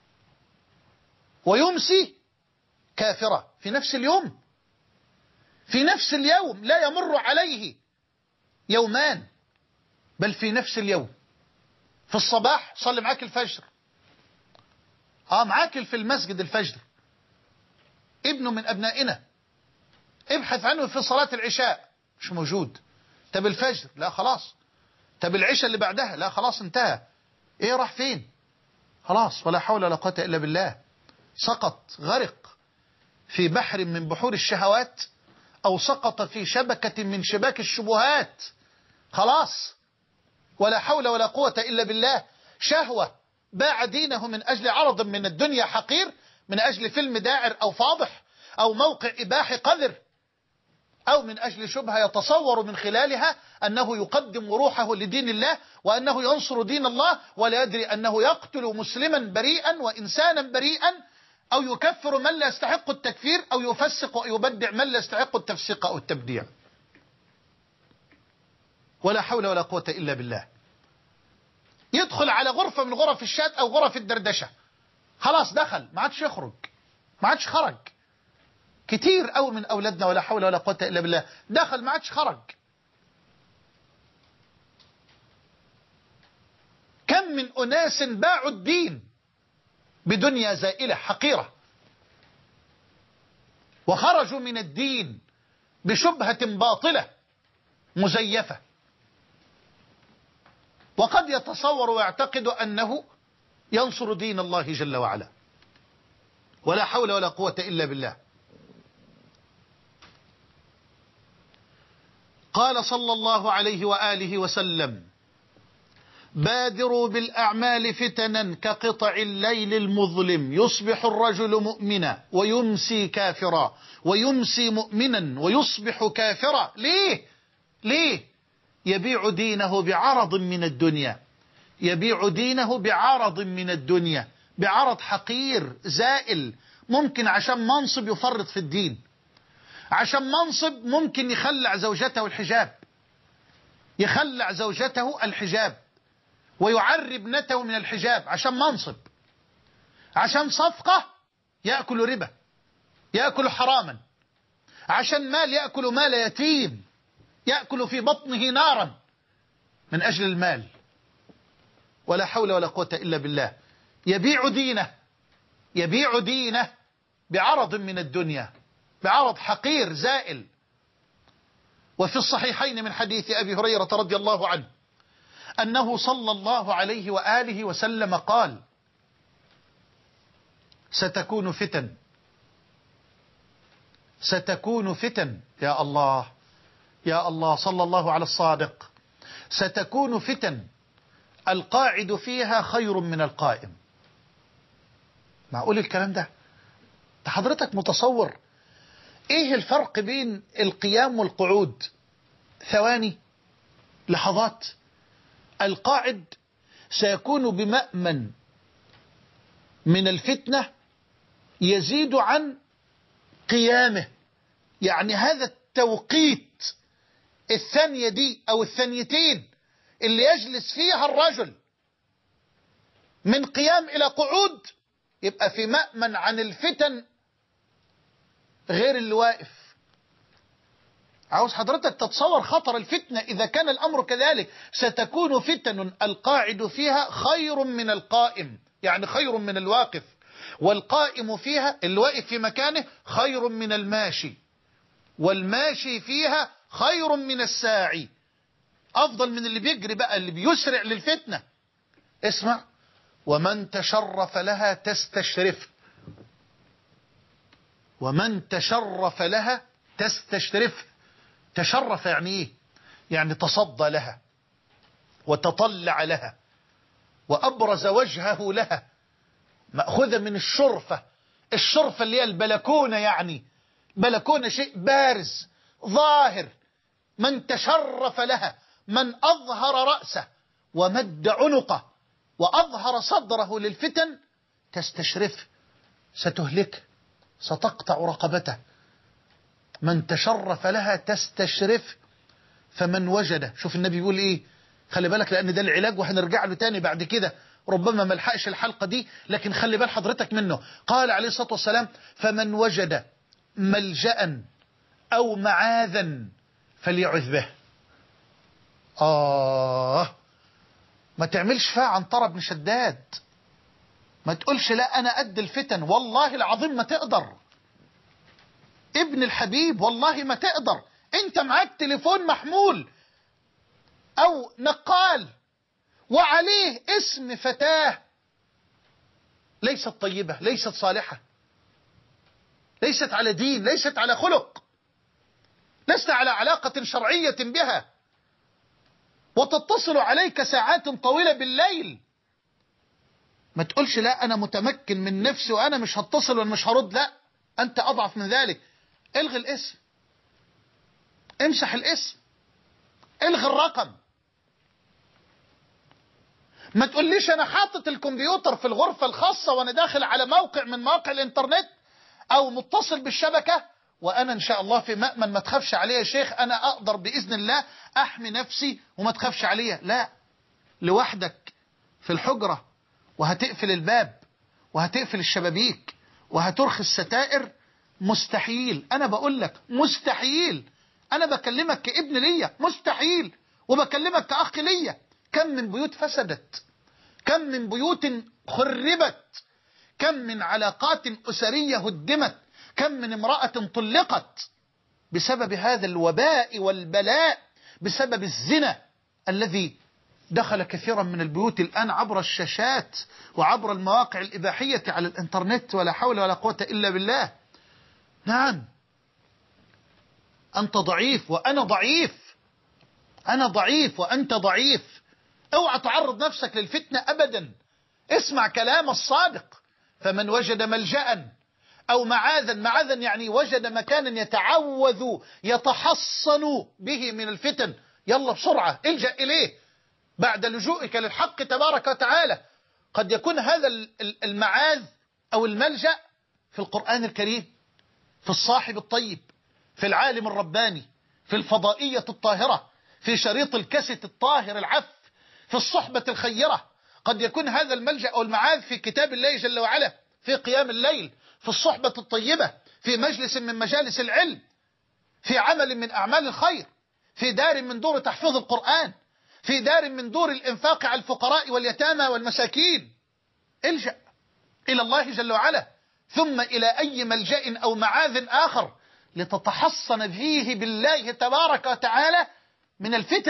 ويمسي كافرا في نفس اليوم في نفس اليوم لا يمر عليه يومان، بل في نفس اليوم. في الصباح صلي معاك الفجر، اه معاك في المسجد الفجر، ابنه من أبنائنا ابحث عنه في صلاة العشاء مش موجود. طب الفجر لا خلاص، طب العشاء اللي بعدها لا خلاص انتهى، ايه راح فين؟ خلاص ولا حول ولا قوة إلا بالله، سقط غرق في بحر من بحور الشهوات، أو سقط في شبكة من شباك الشبهات، خلاص ولا حول ولا قوة إلا بالله. شهوة باع دينه من أجل عرض من الدنيا حقير، من أجل فيلم داعر أو فاضح أو موقع إباحي قذر، أو من أجل شبهة يتصور من خلالها أنه يقدم روحه لدين الله وأنه ينصر دين الله، ولا يدري أنه يقتل مسلما بريئا وإنسانا بريئا، أو يكفر من لا يستحق التكفير، أو يفسق ويبدع من لا يستحق التفسيق أو التبديع. ولا حول ولا قوة إلا بالله. يدخل على غرفة من غرف الشات أو غرف الدردشة، خلاص دخل ما عادش يخرج، ما عادش خرج. كتير أو من أولادنا ولا حول ولا قوة إلا بالله دخل ما عادش خرج. كم من أناس باعوا الدين بدنيا زائلة حقيرة، وخرجوا من الدين بشبهة باطلة مزيفة، وقد يتصور ويعتقد أنه ينصر دين الله جل وعلا. ولا حول ولا قوة إلا بالله. قال صلى الله عليه وآله وسلم بادروا بالأعمال فتنا كقطع الليل المظلم، يصبح الرجل مؤمنا ويمسي كافرا، ويمسي مؤمنا ويصبح كافرا. ليه؟ ليه؟ يبيع دينه بعرض من الدنيا، يبيع دينه بعرض من الدنيا، بعرض حقير زائل، ممكن عشان منصب يفرط في الدين، عشان منصب ممكن يخلع زوجته الحجاب، يخلع زوجته الحجاب ويعري ابنته من الحجاب عشان منصب، عشان صفقة يأكل ربا، يأكل حراما، عشان مال يأكل مال يتيم، يأكل في بطنه نارا من أجل المال. ولا حول ولا قوة إلا بالله. يبيع دينه يبيع دينه بعرض من الدنيا، بعرض حقير زائل. وفي الصحيحين من حديث أبي هريرة رضي الله عنه أنه صلى الله عليه وآله وسلم قال: ستكون فتن ستكون فتن يا الله يا الله، صلى الله على الصادق. ستكون فتن القاعد فيها خير من القائم. معقول الكلام ده؟ حضرتك متصور ايه الفرق بين القيام والقعود؟ ثواني، لحظات. القاعد سيكون بمأمن من الفتنة يزيد عن قيامه، يعني هذا التوقيت، الثانية دي أو الثانيتين اللي يجلس فيها الرجل من قيام إلى قعود يبقى في مأمن عن الفتن غير اللي واقف. عاوز حضرتك تتصور خطر الفتنة إذا كان الأمر كذلك. ستكون فتن القاعد فيها خير من القائم، يعني خير من الواقف، والقائم فيها اللي واقف في مكانه خير من الماشي، والماشي فيها خير من الساعي، أفضل من اللي بيجري بقى، اللي بيسرع للفتنة. اسمع: ومن تشرف لها تستشرف، ومن تشرف لها تستشرف. تشرف يعني ايه؟ يعني تصدى لها وتطلع لها وأبرز وجهه لها، مأخوذة من الشرفة. الشرفة اللي هي البلكونة، يعني بلكونة شيء بارز ظاهر. من تشرف لها، من أظهر رأسه ومد عنقه وأظهر صدره للفتن تستشرف، ستهلك، ستقطع رقبته. من تشرف لها تستشرف. فمن وجد، شوف النبي يقول ايه، خلي بالك لأن ده العلاج وهنرجع له تاني بعد كده، ربما ما لحقش الحلقة دي لكن خلي بال حضرتك منه. قال عليه الصلاة والسلام: فمن وجد ملجأ أو معاذا فليعذ به. آه ما تعملش فيها عنترة بن شداد، ما تقولش لا أنا قد الفتن، والله العظيم ما تقدر. ابن الحبيب والله ما تقدر. انت معاك تليفون محمول أو نقال وعليه اسم فتاة ليست طيبة، ليست صالحة، ليست على دين، ليست على خلق، لست على علاقة شرعية بها، وتتصل عليك ساعات طويلة بالليل. ما تقولش لا أنا متمكن من نفسي وأنا مش هتصل ومش هرد، لا، أنت أضعف من ذلك. الغي الاسم، امسح الاسم، الغي الرقم. ما تقوليش أنا حاطط الكمبيوتر في الغرفة الخاصة وأنا داخل على موقع من مواقع الإنترنت أو متصل بالشبكة وأنا إن شاء الله في مأمن، ما تخافش عليا يا شيخ، أنا أقدر بإذن الله أحمي نفسي وما تخافش عليا. لا، لوحدك في الحجرة وهتقفل الباب وهتقفل الشبابيك وهترخي الستائر، مستحيل. أنا بقول لك مستحيل. أنا بكلمك كابن ليا، مستحيل، وبكلمك كأخ ليا. كم من بيوت فسدت، كم من بيوت خربت، كم من علاقات أسرية هدمت، كم من امرأة طلقت بسبب هذا الوباء والبلاء، بسبب الزنا الذي دخل كثيرا من البيوت الآن عبر الشاشات وعبر المواقع الإباحية على الإنترنت. ولا حول ولا قوة إلا بالله. نعم، أنت ضعيف وأنا ضعيف، أنا ضعيف وأنت ضعيف. اوعى تعرض نفسك للفتنة أبدا. اسمع كلام الصادق: فمن وجد ملجأ أو معاذا. معاذا يعني وجد مكانا يتعوذ يتحصن به من الفتن. يلا بسرعة الجأ إليه بعد لجوئك للحق تبارك وتعالى. قد يكون هذا المعاذ أو الملجأ في القرآن الكريم، في الصاحب الطيب، في العالم الرباني، في الفضائية الطاهرة، في شريط الكاسيت الطاهر العف، في الصحبة الخيرة. قد يكون هذا الملجأ أو المعاذ في كتاب الله جل وعلا، في قيام الليل، في الصحبة الطيبة، في مجلس من مجالس العلم، في عمل من أعمال الخير، في دار من دور تحفيظ القرآن، في دار من دور الإنفاق على الفقراء واليتامى والمساكين. الجأ إلى الله جل وعلا، ثم إلى أي ملجأ أو معاذ آخر لتتحصن فيه بالله تبارك وتعالى من الفتن.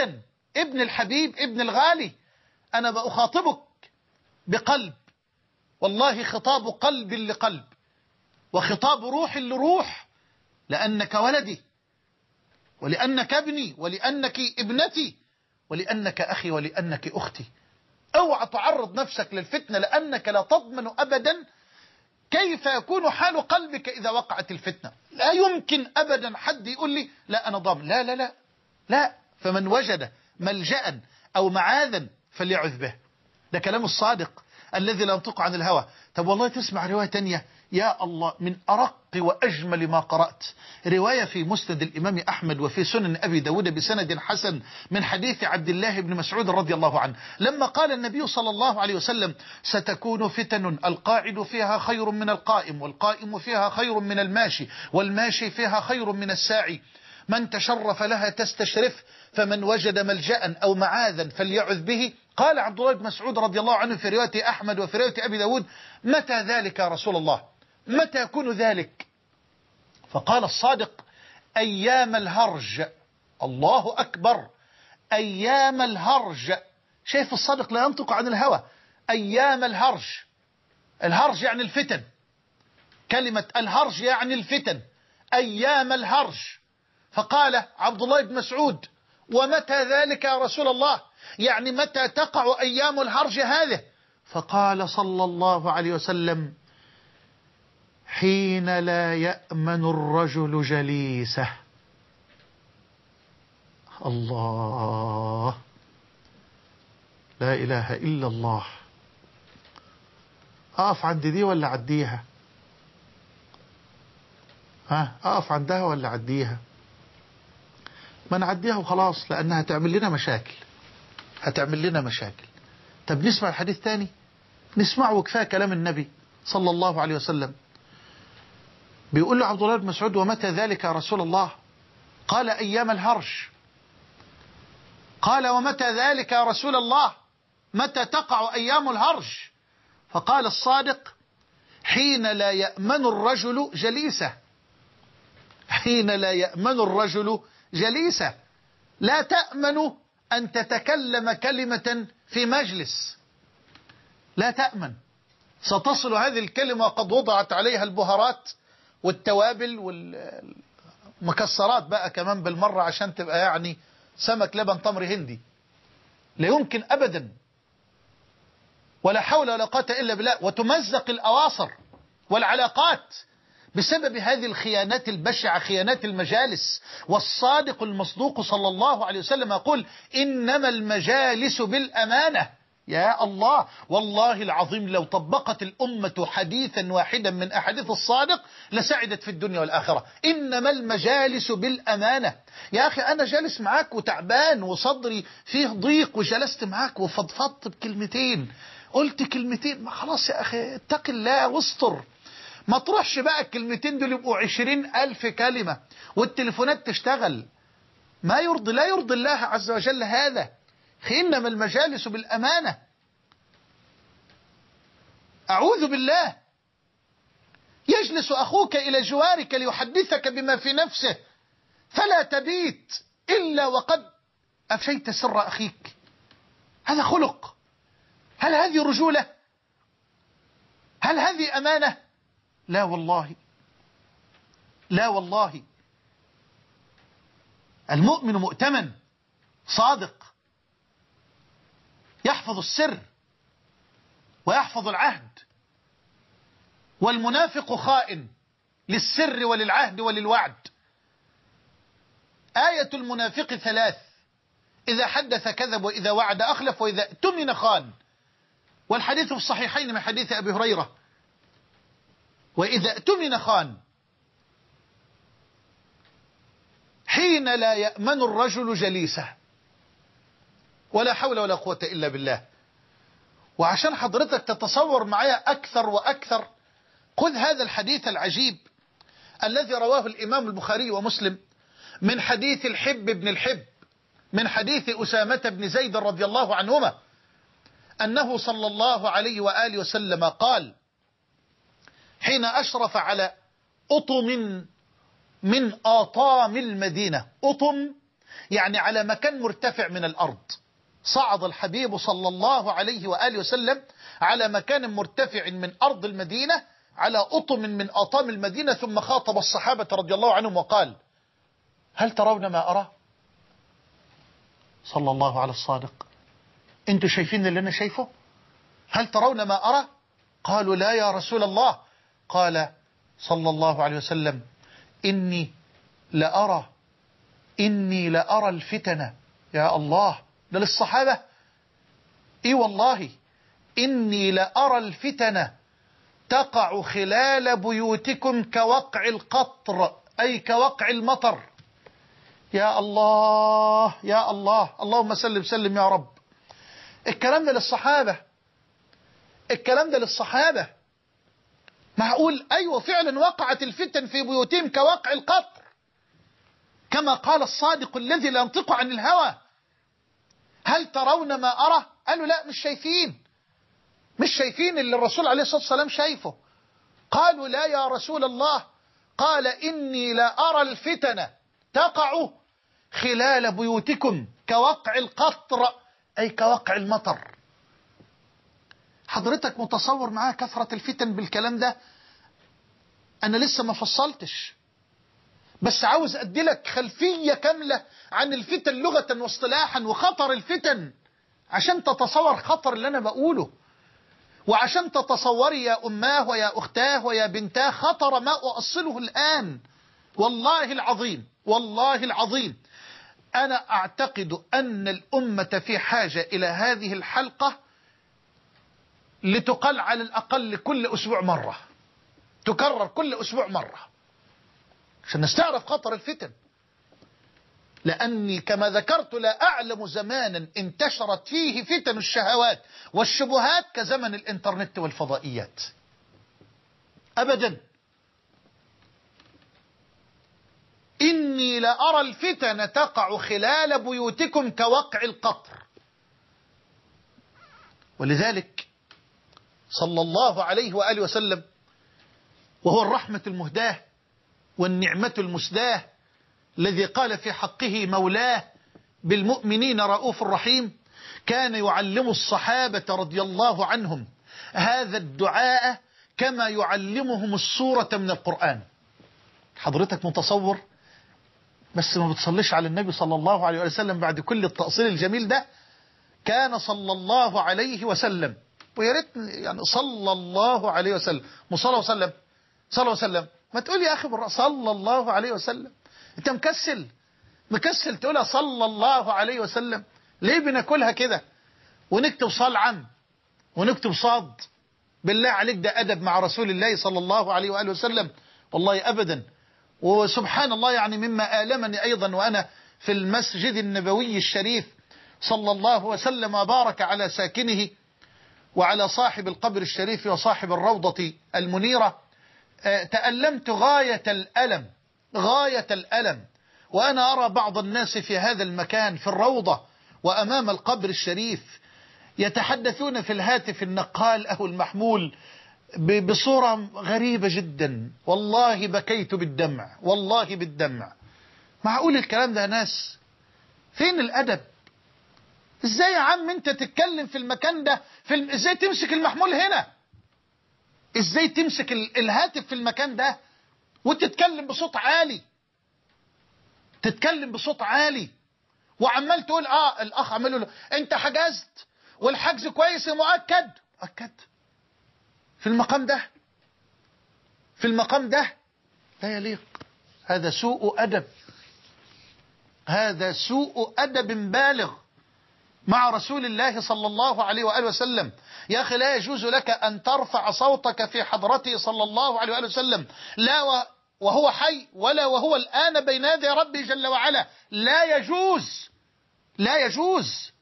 ابن الحبيب ابن الغالي، أنا بأخاطبك بقلب، والله خطاب قلب لقلب وخطاب روح لروح، لأنك ولدي ولأنك ابني ولأنك ابنتي ولأنك أخي ولأنك أختي. اوعى تعرض نفسك للفتنة، لأنك لا تضمن أبدا كيف يكون حال قلبك إذا وقعت الفتنة. لا يمكن أبدا حد يقول لي لا أنا ضامن، لا لا لا لا. فمن وجد ملجأ أو معاذا فليعذ به. ده كلام الصادق الذي لا ينطق عن الهوى. طب والله تسمع رواية تانية، يا الله، من أرق وأجمل ما قرأت، رواية في مسند الإمام أحمد وفي سنن أبي داود بسند حسن من حديث عبد الله بن مسعود رضي الله عنه، لما قال النبي صلى الله عليه وسلم: ستكون فتن القاعد فيها خير من القائم، والقائم فيها خير من الماشي، والماشي فيها خير من الساعي، من تشرف لها تستشرف، فمن وجد ملجأ أو معاذا فليعذ به. قال عبد الله بن مسعود رضي الله عنه في رواية أحمد وفي رواية أبي داود: متى ذلك يا رسول الله؟ متى يكون ذلك؟ فقال الصادق: أيام الهرج. الله أكبر، أيام الهرج. شايف الصادق لا ينطق عن الهوى. أيام الهرج، الهرج يعني الفتن، كلمة الهرج يعني الفتن، أيام الهرج. فقال عبد الله بن مسعود: ومتى ذلك يا رسول الله؟ يعني متى تقع أيام الهرج هذه؟ فقال صلى الله عليه وسلم: حين لا يأمن الرجل جليسه. الله، لا إله إلا الله. أقف عند دي ولا عديها؟ ها، أقف عندها ولا عديها؟ ما نعديها وخلاص، لأنها هتعمل لنا مشاكل، هتعمل لنا مشاكل. طب نسمع الحديث تاني، نسمعه وكفاية كلام النبي صلى الله عليه وسلم. بيقول له عبد الله بن مسعود: ومتى ذلك يا رسول الله؟ قال: أيام الهرج. قال: ومتى ذلك يا رسول الله؟ متى تقع أيام الهرج؟ فقال الصادق: حين لا يأمن الرجل جليسه. حين لا يأمن الرجل جليسه، لا تأمن أن تتكلم كلمة في مجلس، لا تأمن. ستصل هذه الكلمة وقد وضعت عليها البهارات والتوابل والمكسرات بقى كمان بالمرة عشان تبقى يعني سمك لبن تمر هندي. لا يمكن أبدا، ولا حول ولا قوة إلا بالله. وتمزق الأواصر والعلاقات بسبب هذه الخيانات البشعة، خيانات المجالس. والصادق المصدوق صلى الله عليه وسلم يقول: إنما المجالس بالأمانة. يا الله، والله العظيم لو طبقت الأمة حديثا واحدا من أحاديث الصادق لسعدت في الدنيا والآخرة. إنما المجالس بالأمانة. يا أخي أنا جالس معاك وتعبان وصدري فيه ضيق، وجلست معاك وفضفضت بكلمتين، قلت كلمتين، ما خلاص يا أخي اتق الله واستر. ما تروحش بقى الكلمتين دول يبقوا عشرين ألف كلمة والتليفونات تشتغل. ما يرضي، لا يرضي الله عز وجل هذا. إنما المجالس بالأمانة. أعوذ بالله، يجلس أخوك إلى جوارك ليحدثك بما في نفسه، فلا تبيت إلا وقد أفشيت سر أخيك. هذا خلق؟ هل هذه رجولة؟ هل هذه أمانة؟ لا والله، لا والله. المؤمن مؤتمن صادق، يحفظ السر ويحفظ العهد، والمنافق خائن للسر وللعهد وللوعد. آية المنافق ثلاث: إذا حدث كذب، وإذا وعد أخلف، وإذا اؤتمن خان. والحديث في الصحيحين من حديث أبي هريرة: وإذا اؤتمن خان. حين لا يأمن الرجل جليسه. ولا حول ولا قوة إلا بالله. وعشان حضرتك تتصور معايا أكثر وأكثر، خذ هذا الحديث العجيب الذي رواه الإمام البخاري ومسلم من حديث الحب بن الحب، من حديث أسامة بن زيد رضي الله عنهما، أنه صلى الله عليه وآله وسلم قال حين أشرف على أطم من آطام المدينة. أطم يعني على مكان مرتفع من الأرض. صعد الحبيب صلى الله عليه وآله وسلم على مكان مرتفع من أرض المدينة، على أطم من أطام المدينة، ثم خاطب الصحابة رضي الله عنهم وقال: هل ترون ما أرى؟ صلى الله على الصادق، انتوا شايفين اللي أنا شايفه؟ هل ترون ما أرى؟ قالوا: لا يا رسول الله. قال صلى الله عليه وسلم: إني لأرى إني لأرى الفتن. يا الله، ده للصحابة. إي والله، إني لأرى الفتن تقع خلال بيوتكم كوقع القطر، أي كوقع المطر. يا الله يا الله، اللهم سلم سلم يا رب. الكلام ده للصحابة، الكلام ده للصحابة. معقول؟ أيوة فعلا وقعت الفتن في بيوتهم كوقع القطر، كما قال الصادق الذي لا ينطق عن الهوى. هل ترون ما أرى؟ قالوا: لا، مش شايفين، مش شايفين اللي الرسول عليه الصلاة والسلام شايفه. قالوا: لا يا رسول الله. قال: إني لا أرى الفتن تقع خلال بيوتكم كوقع القطر، أي كوقع المطر. حضرتك متصور معاه كثرة الفتن بالكلام ده؟ أنا لسه ما فصلتش، بس عاوز أديلك خلفية كاملة عن الفتن لغة واصطلاحا وخطر الفتن، عشان تتصور خطر اللي أنا بقوله، وعشان تتصوري يا أماه ويا أختاه ويا بنتاه خطر ما أؤصله الآن. والله العظيم والله العظيم أنا أعتقد أن الأمة في حاجة إلى هذه الحلقة لتقل على الأقل كل أسبوع مرة، تكرر كل أسبوع مرة، عشان نستعرف خطر الفتن. لأني كما ذكرت لا أعلم زمانا انتشرت فيه فتن الشهوات والشبهات كزمن الإنترنت والفضائيات أبدا. إني لأرى الفتن تقع خلال بيوتكم كوقع القطر. ولذلك صلى الله عليه وآله وسلم، وهو الرحمة المهداة والنعمة المسداة، الذي قال في حقه مولاه بالمؤمنين رؤوف رحيم، كان يعلم الصحابة رضي الله عنهم هذا الدعاء كما يعلمهم السورة من القرآن. حضرتك متصور؟ بس ما بتصليش على النبي صلى الله عليه وسلم بعد كل التأصيل الجميل ده. كان صلى الله عليه وسلم، ويا ريت يعني صلى الله عليه وسلم، مصلى وسلم صلى الله عليه وسلم. ما تقول يا أخي بالرأس صلى الله عليه وسلم، أنت مكسل مكسل تقولها صلى الله عليه وسلم. ليه بناكلها كده ونكتب صال عم ونكتب صاد؟ بالله عليك ده أدب مع رسول الله صلى الله عليه وآله وسلم؟ والله أبدا. وسبحان الله، يعني مما آلمني أيضا وأنا في المسجد النبوي الشريف صلى الله وسلم وبارك على ساكنه وعلى صاحب القبر الشريف وصاحب الروضة المنيرة، تألمت غاية الألم غاية الألم وأنا أرى بعض الناس في هذا المكان في الروضة وأمام القبر الشريف يتحدثون في الهاتف النقال أو المحمول بصورة غريبة جدا. والله بكيت بالدمع، والله بالدمع. معقول الكلام ده يا ناس؟ فين الأدب؟ ازاي يا عم انت تتكلم في المكان ده؟ في الم... ازاي تمسك المحمول هنا؟ ازاي تمسك ال... الهاتف في المكان ده وتتكلم بصوت عالي؟ تتكلم بصوت عالي وعمال تقول اه الاخ عمال له انت حجزت والحجز كويس مؤكد. مؤكد في المقام ده؟ في المقام ده لا يليق. هذا سوء أدب، هذا سوء أدب بالغ مع رسول الله صلى الله عليه وآله وسلم. يا أخي لا يجوز لك أن ترفع صوتك في حضرته صلى الله عليه وآله وسلم، لا وهو حي ولا وهو الآن بين يدي ربي جل وعلا. لا يجوز، لا يجوز.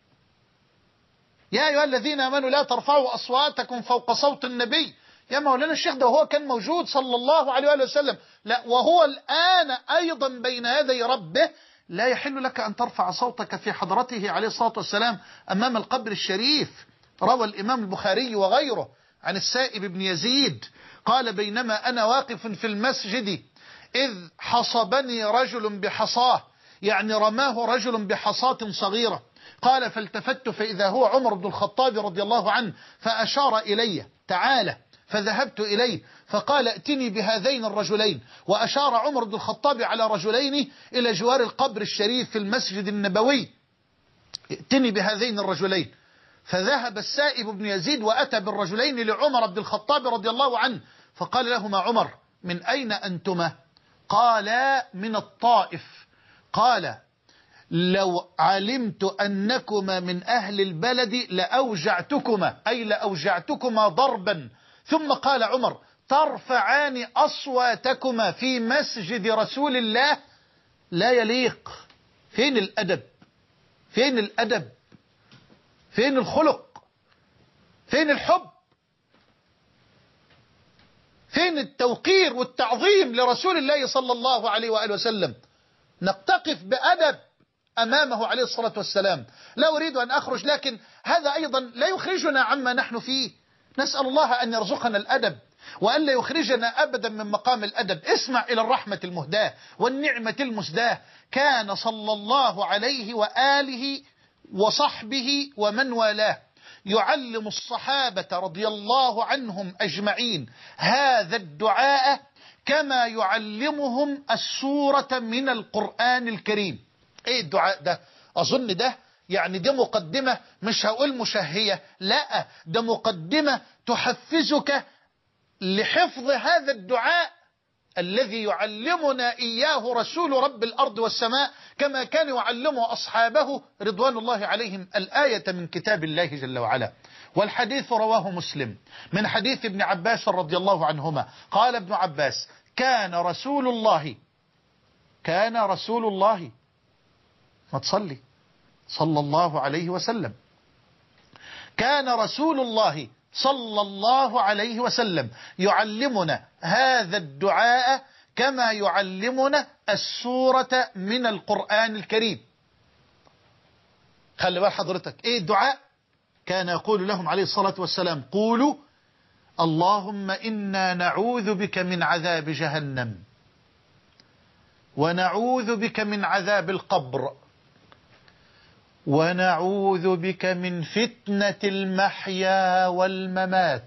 يا أيها الذين آمنوا لا ترفعوا أصواتكم فوق صوت النبي. يا مولانا الشيخ ده وهو كان موجود صلى الله عليه وآله وسلم، لا وهو الآن أيضا بين يدي ربه لا يحل لك أن ترفع صوتك في حضرته عليه الصلاة والسلام أمام القبر الشريف. روى الإمام البخاري وغيره عن السائب بن يزيد قال بينما أنا واقف في المسجد إذ حصبني رجل بحصاه يعني رماه رجل بحصاة صغيرة. قال فالتفت فإذا هو عمر بن الخطاب رضي الله عنه، فأشار إلي تعالى، فذهبت إليه فقال ائتني بهذين الرجلين، وأشار عمر بن الخطاب على رجلين إلى جوار القبر الشريف في المسجد النبوي، ائتني بهذين الرجلين. فذهب السائب بن يزيد وأتى بالرجلين لعمر بن الخطاب رضي الله عنه، فقال لهما عمر من أين أنتما؟ قالا من الطائف. قال لو علمت أنكما من أهل البلد لأوجعتكما، أي لأوجعتكما ضربا. ثم قال عمر ترفعان أصواتكما في مسجد رسول الله؟ لا يليق. فين الأدب؟ فين الأدب؟ فين الخلق؟ فين الحب؟ فين التوقير والتعظيم لرسول الله صلى الله عليه وآله وسلم؟ نقتقف بأدب أمامه عليه الصلاة والسلام. لا أريد أن أخرج، لكن هذا أيضا لا يخرجنا عما نحن فيه. نسأل الله أن يرزقنا الأدب وأن لا يخرجنا أبدا من مقام الأدب. اسمع إلى الرحمة المهداة والنعمة المسداة. كان صلى الله عليه وآله وصحبه ومن والاه يعلم الصحابة رضي الله عنهم أجمعين هذا الدعاء كما يعلمهم السورة من القرآن الكريم. ايه الدعاء ده؟ اظن ده يعني ده مقدمة، مش هقول مشهية، لا ده مقدمة تحفزك لحفظ هذا الدعاء الذي يعلمنا إياه رسول رب الأرض والسماء كما كان يعلمه أصحابه رضوان الله عليهم الآية من كتاب الله جل وعلا. والحديث رواه مسلم من حديث ابن عباس رضي الله عنهما قال ابن عباس كان رسول الله كان رسول الله ما تصلي صلى الله عليه وسلم كان رسول الله صلى الله عليه وسلم يعلمنا هذا الدعاء كما يعلمنا السورة من القرآن الكريم. خلي بال حضرتك ايه الدعاء؟ كان يقول لهم عليه الصلاة والسلام قولوا اللهم إنا نعوذ بك من عذاب جهنم ونعوذ بك من عذاب القبر ونعوذ بك من فتنة المحيا والممات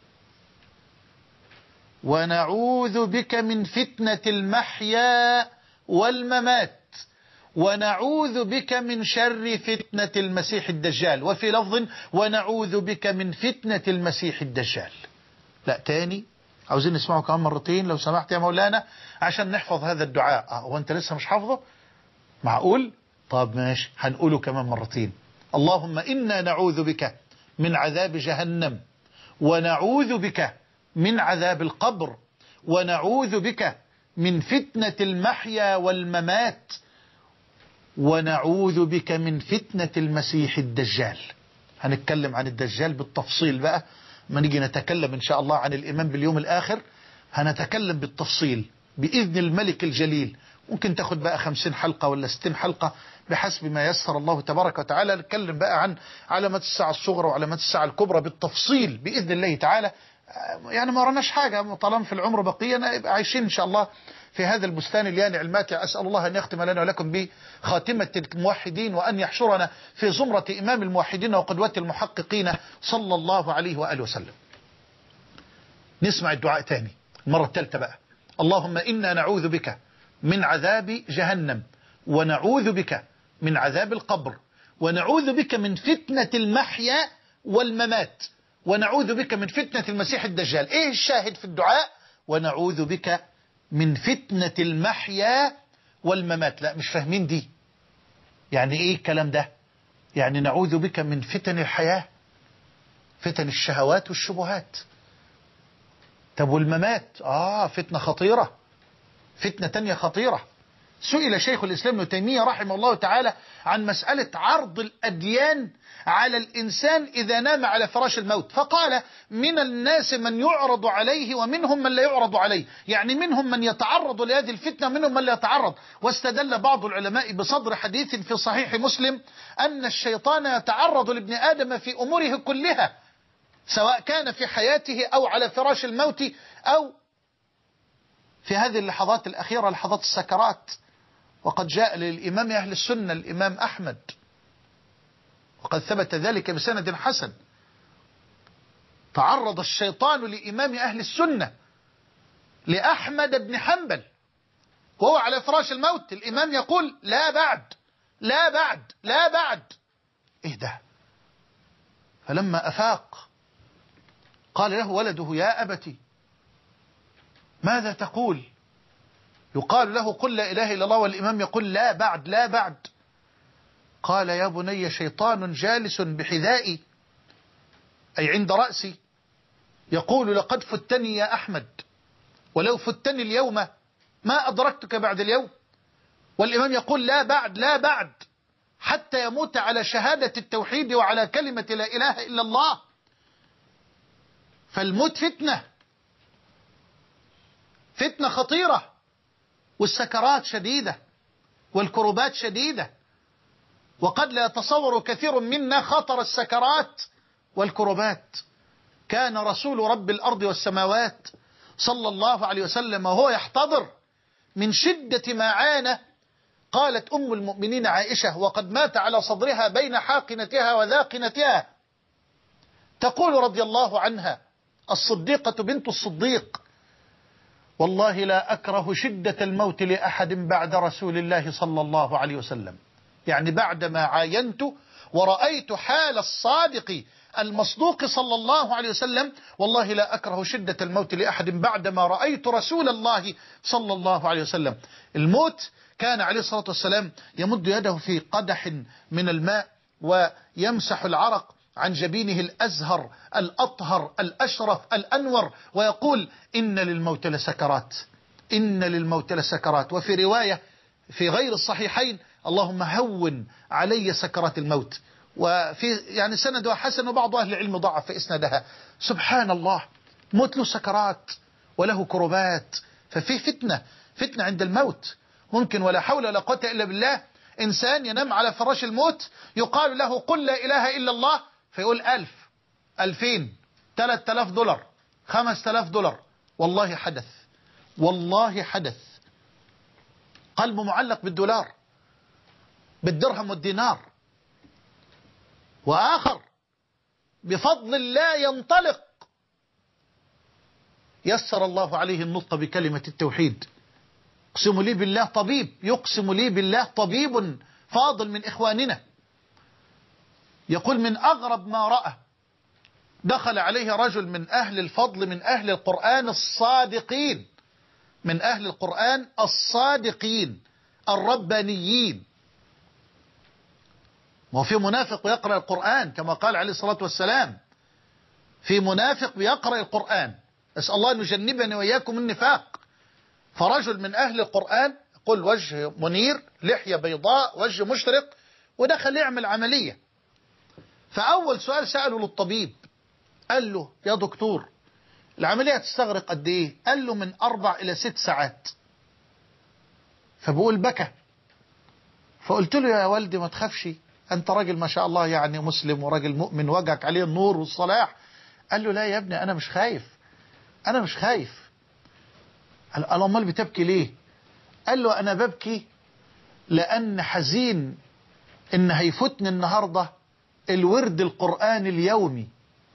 ونعوذ بك من فتنة المحيا والممات ونعوذ بك من شر فتنة المسيح الدجال. وفي لفظ ونعوذ بك من فتنة المسيح الدجال. لا تاني عاوزين نسمعه كمان مرتين لو سمحت يا مولانا عشان نحفظ هذا الدعاء. اه وانت لسه مش حافظه؟ معقول؟ طب ماشي هنقوله كمان مرتين. اللهم إنا نعوذ بك من عذاب جهنم ونعوذ بك من عذاب القبر ونعوذ بك من فتنة المحيا والممات ونعوذ بك من فتنة المسيح الدجال. هنتكلم عن الدجال بالتفصيل بقى ما نيجي نتكلم إن شاء الله عن الإيمان باليوم الآخر، هنتكلم بالتفصيل بإذن الملك الجليل. ممكن تاخد بقى خمسين حلقة ولا ستين حلقة بحسب ما يسر الله تبارك وتعالى. نتكلم بقى عن علامات الساعة الصغرى وعلامات الساعة الكبرى بالتفصيل بإذن الله تعالى. يعني ما رناش حاجة طالما في العمر بقية نبقى عايشين إن شاء الله في هذا البستان اليانع الماتع. أسأل الله أن يختم لنا ولكم بخاتمة الموحدين وأن يحشرنا في زمرة إمام الموحدين وقدوة المحققين صلى الله عليه وآله وسلم. نسمع الدعاء تاني المرة الثالثة بقى. اللهم إنا نعوذ بك من عذاب جهنم ونعوذ بك من عذاب القبر ونعوذ بك من فتنة المحيا والممات ونعوذ بك من فتنة المسيح الدجال. ايه الشاهد في الدعاء؟ ونعوذ بك من فتنة المحيا والممات. لا مش فاهمين دي. يعني ايه الكلام ده؟ يعني نعوذ بك من فتن الحياة، فتن الشهوات والشبهات. طب والممات؟ اه فتنة خطيرة، فتنة تانية خطيرة. سئل شيخ الإسلام ابن تيمية رحمه الله تعالى عن مسألة عرض الأديان على الإنسان إذا نام على فراش الموت، فقال من الناس من يعرض عليه ومنهم من لا يعرض عليه، يعني منهم من يتعرض لهذه الفتنة ومنهم من لا يتعرض. واستدل بعض العلماء بصدر حديث في صحيح مسلم أن الشيطان يتعرض لابن آدم في أموره كلها سواء كان في حياته أو على فراش الموت أو في هذه اللحظات الأخيرة لحظات السكرات. وقد جاء للإمام أهل السنة الإمام أحمد، وقد ثبت ذلك بسند حسن، تعرض الشيطان لإمام أهل السنة لأحمد بن حنبل وهو على فراش الموت، الإمام يقول لا بعد لا بعد لا بعد. إيه ده؟ فلما أفاق قال له ولده يا أبتي ماذا تقول؟ يقال له قل لا إله إلا الله، والإمام يقول لا بعد لا بعد. قال يا بني شيطان جالس بحذائي، أي عند رأسي، يقول لقد فتني يا أحمد، ولو فتني اليوم ما أدركتك بعد اليوم. والإمام يقول لا بعد لا بعد حتى يموت على شهادة التوحيد وعلى كلمة لا إله إلا الله. فالموت فتنة، فتنة خطيرة، والسكرات شديدة والكربات شديدة، وقد لا يتصور كثير منا خطر السكرات والكربات. كان رسول رب الأرض والسماوات صلى الله عليه وسلم وهو يحتضر من شدة ما عانى، قالت أم المؤمنين عائشة وقد مات على صدرها بين حاقنتها وذاقنتها، تقول رضي الله عنها الصديقة بنت الصديق: والله لا أكره شدة الموت لأحد بعد رسول الله صلى الله عليه وسلم. يعني بعدما عاينت ورأيت حال الصادق المصدوق صلى الله عليه وسلم، والله لا أكره شدة الموت لأحد بعدما رأيت رسول الله صلى الله عليه وسلم. الموت كان عليه الصلاة والسلام يمد يده في قدح من الماء ويمسح العرق عن جبينه الأزهر الأطهر الأشرف الأنور، ويقول إن للموت لسكرات، إن للموت لسكرات. وفي رواية في غير الصحيحين: اللهم هون علي سكرات الموت. وفي يعني سندها حسن، وبعض أهل العلم ضعف إسنادها. سبحان الله، موت له سكرات وله كربات، ففي فتنة فتنة عند الموت. ممكن ولا حول ولا قوة إلا بالله إنسان ينام على فراش الموت يقال له قل لا إله إلا الله، فيقول ألف ألفين ثلاثة آلاف دولار خمسة آلاف دولار. والله حدث، والله حدث. قلبه معلق بالدولار بالدرهم والدينار. وآخر بفضل الله ينطلق، يسر الله عليه النطق بكلمة التوحيد. يقسم لي بالله طبيب، يقسم لي بالله طبيب فاضل من إخواننا، يقول من أغرب ما رأى، دخل عليه رجل من أهل الفضل من أهل القرآن الصادقين، من أهل القرآن الصادقين الربانيين. وفي منافق يقرأ القرآن كما قال عليه الصلاة والسلام، في منافق يقرأ القرآن، أسأل الله أن يجنبني وإياكم النفاق. فرجل من أهل القرآن يقول وجه منير، لحية بيضاء، وجه مشرق، ودخل يعمل عملية. فأول سؤال سأله للطبيب، قال له يا دكتور العملية تستغرق قد إيه؟ قال له من أربع إلى ست ساعات. فبقول بكى. فقلت له يا والدي ما تخافش، أنت راجل ما شاء الله يعني مسلم وراجل مؤمن وجهك عليه النور والصلاح. قال له لا يا ابني أنا مش خايف، أنا مش خايف. قال أمال بتبكي ليه؟ قال له أنا ببكي لأن حزين إن هيفوتني النهاردة الورد القرآن اليومي.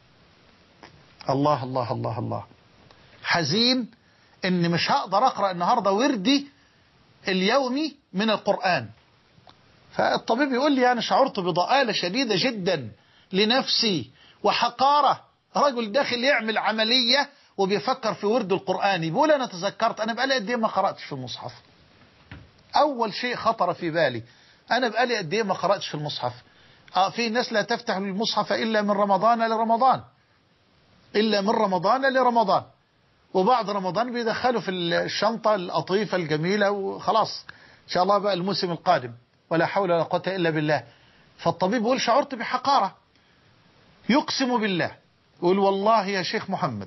الله الله الله الله. حزين إن مش هقدر أقرأ النهاردة وردي اليومي من القرآن. فالطبيب يقول لي أنا شعرت بضآلة شديدة جدا لنفسي وحقارة. رجل داخل يعمل عملية وبيفكر في ورد القرآن، بيقول أنا تذكرت أنا بقالي قد إيه ما قرأتش في المصحف. أول شيء خطر في بالي أنا بقالي قد إيه ما قرأتش في المصحف. آه في ناس لا تفتح المصحف إلا من رمضان لرمضان، إلا من رمضان لرمضان، وبعد رمضان بيدخلوا في الشنطة اللطيفة الجميلة وخلاص إن شاء الله بقى الموسم القادم، ولا حول ولا قوة إلا بالله. فالطبيب يقول شعرت بحقارة، يقسم بالله، يقول والله يا شيخ محمد،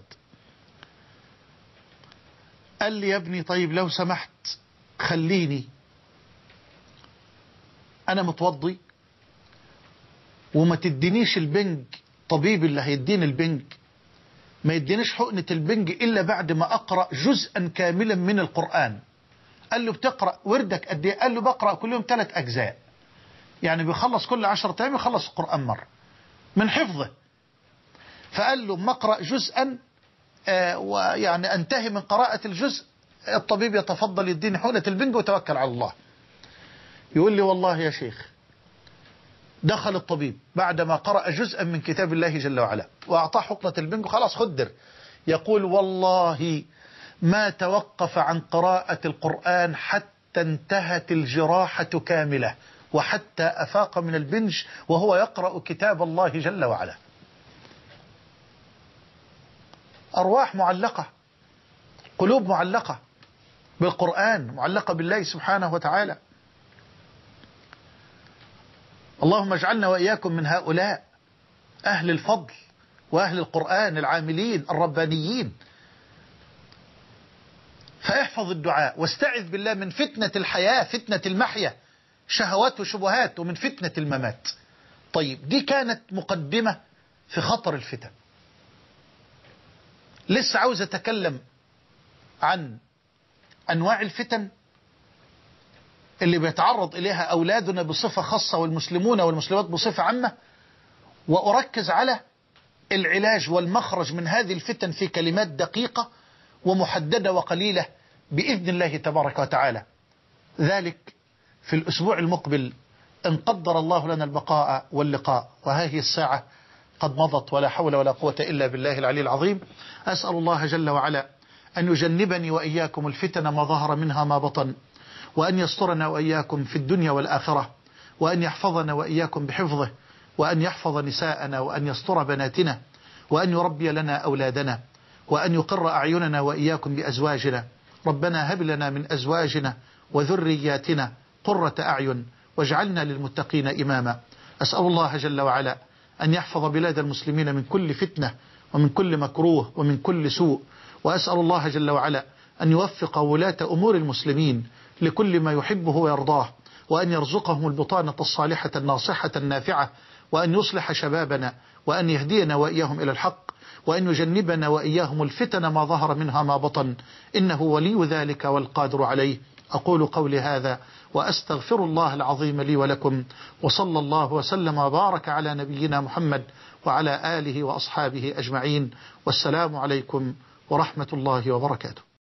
قال لي يا ابني طيب لو سمحت خليني أنا متوضي وما تدينيش البنج، طبيب اللي هيديني البنج ما يدينيش حقنة البنج إلا بعد ما أقرأ جزءا كاملا من القرآن. قال له بتقرأ وردك قد ايه؟ قال له بقرأ كل يوم ثلاث أجزاء، يعني بيخلص كل عشرة أيام يخلص القرآن مرة من حفظه. فقال له ما اقرأ جزءا آه ويعني أنتهي من قراءة الجزء الطبيب يتفضل يديني حقنة البنج وتوكل على الله. يقول لي والله يا شيخ دخل الطبيب بعدما قرأ جزءا من كتاب الله جل وعلا وأعطاه حقنة البنج وخلاص خدر. يقول والله ما توقف عن قراءة القرآن حتى انتهت الجراحة كاملة وحتى أفاق من البنج وهو يقرأ كتاب الله جل وعلا. أرواح معلقة، قلوب معلقة بالقرآن، معلقة بالله سبحانه وتعالى. اللهم اجعلنا وإياكم من هؤلاء أهل الفضل وأهل القرآن العاملين الربانيين. فاحفظ الدعاء واستعذ بالله من فتنة الحياة، فتنة المحيا، شهوات وشبهات، ومن فتنة الممات. طيب دي كانت مقدمة في خطر الفتن. لسه عاوز أتكلم عن أنواع الفتن اللي بيتعرض إليها أولادنا بصفة خاصة والمسلمون والمسلمات بصفة عامة، وأركز على العلاج والمخرج من هذه الفتن في كلمات دقيقة ومحددة وقليلة بإذن الله تبارك وتعالى. ذلك في الأسبوع المقبل إن قدر الله لنا البقاء واللقاء، وهذه الساعة قد مضت ولا حول ولا قوة إلا بالله العلي العظيم. أسأل الله جل وعلا أن يجنبني وإياكم الفتن ما ظهر منها ما بطن، وأن يسترنا وإياكم في الدنيا والآخرة، وأن يحفظنا وإياكم بحفظه، وأن يحفظ نساءنا، وأن يستر بناتنا، وأن يربي لنا أولادنا، وأن يقر أعيننا وإياكم بأزواجنا. ربنا هب لنا من أزواجنا وذرياتنا قرة أعين واجعلنا للمتقين إماما. أسأل الله جل وعلا أن يحفظ بلاد المسلمين من كل فتنة ومن كل مكروه ومن كل سوء، وأسأل الله جل وعلا أن يوفق ولاة أمور المسلمين لكل ما يحبه ويرضاه، وأن يرزقهم البطانة الصالحة الناصحة النافعة، وأن يصلح شبابنا، وأن يهدينا وإياهم إلى الحق، وأن يجنبنا وإياهم الفتن ما ظهر منها ما بطن، إنه ولي ذلك والقادر عليه. أقول قولي هذا وأستغفر الله العظيم لي ولكم، وصلى الله وسلم وبارك على نبينا محمد وعلى آله وأصحابه أجمعين، والسلام عليكم ورحمة الله وبركاته.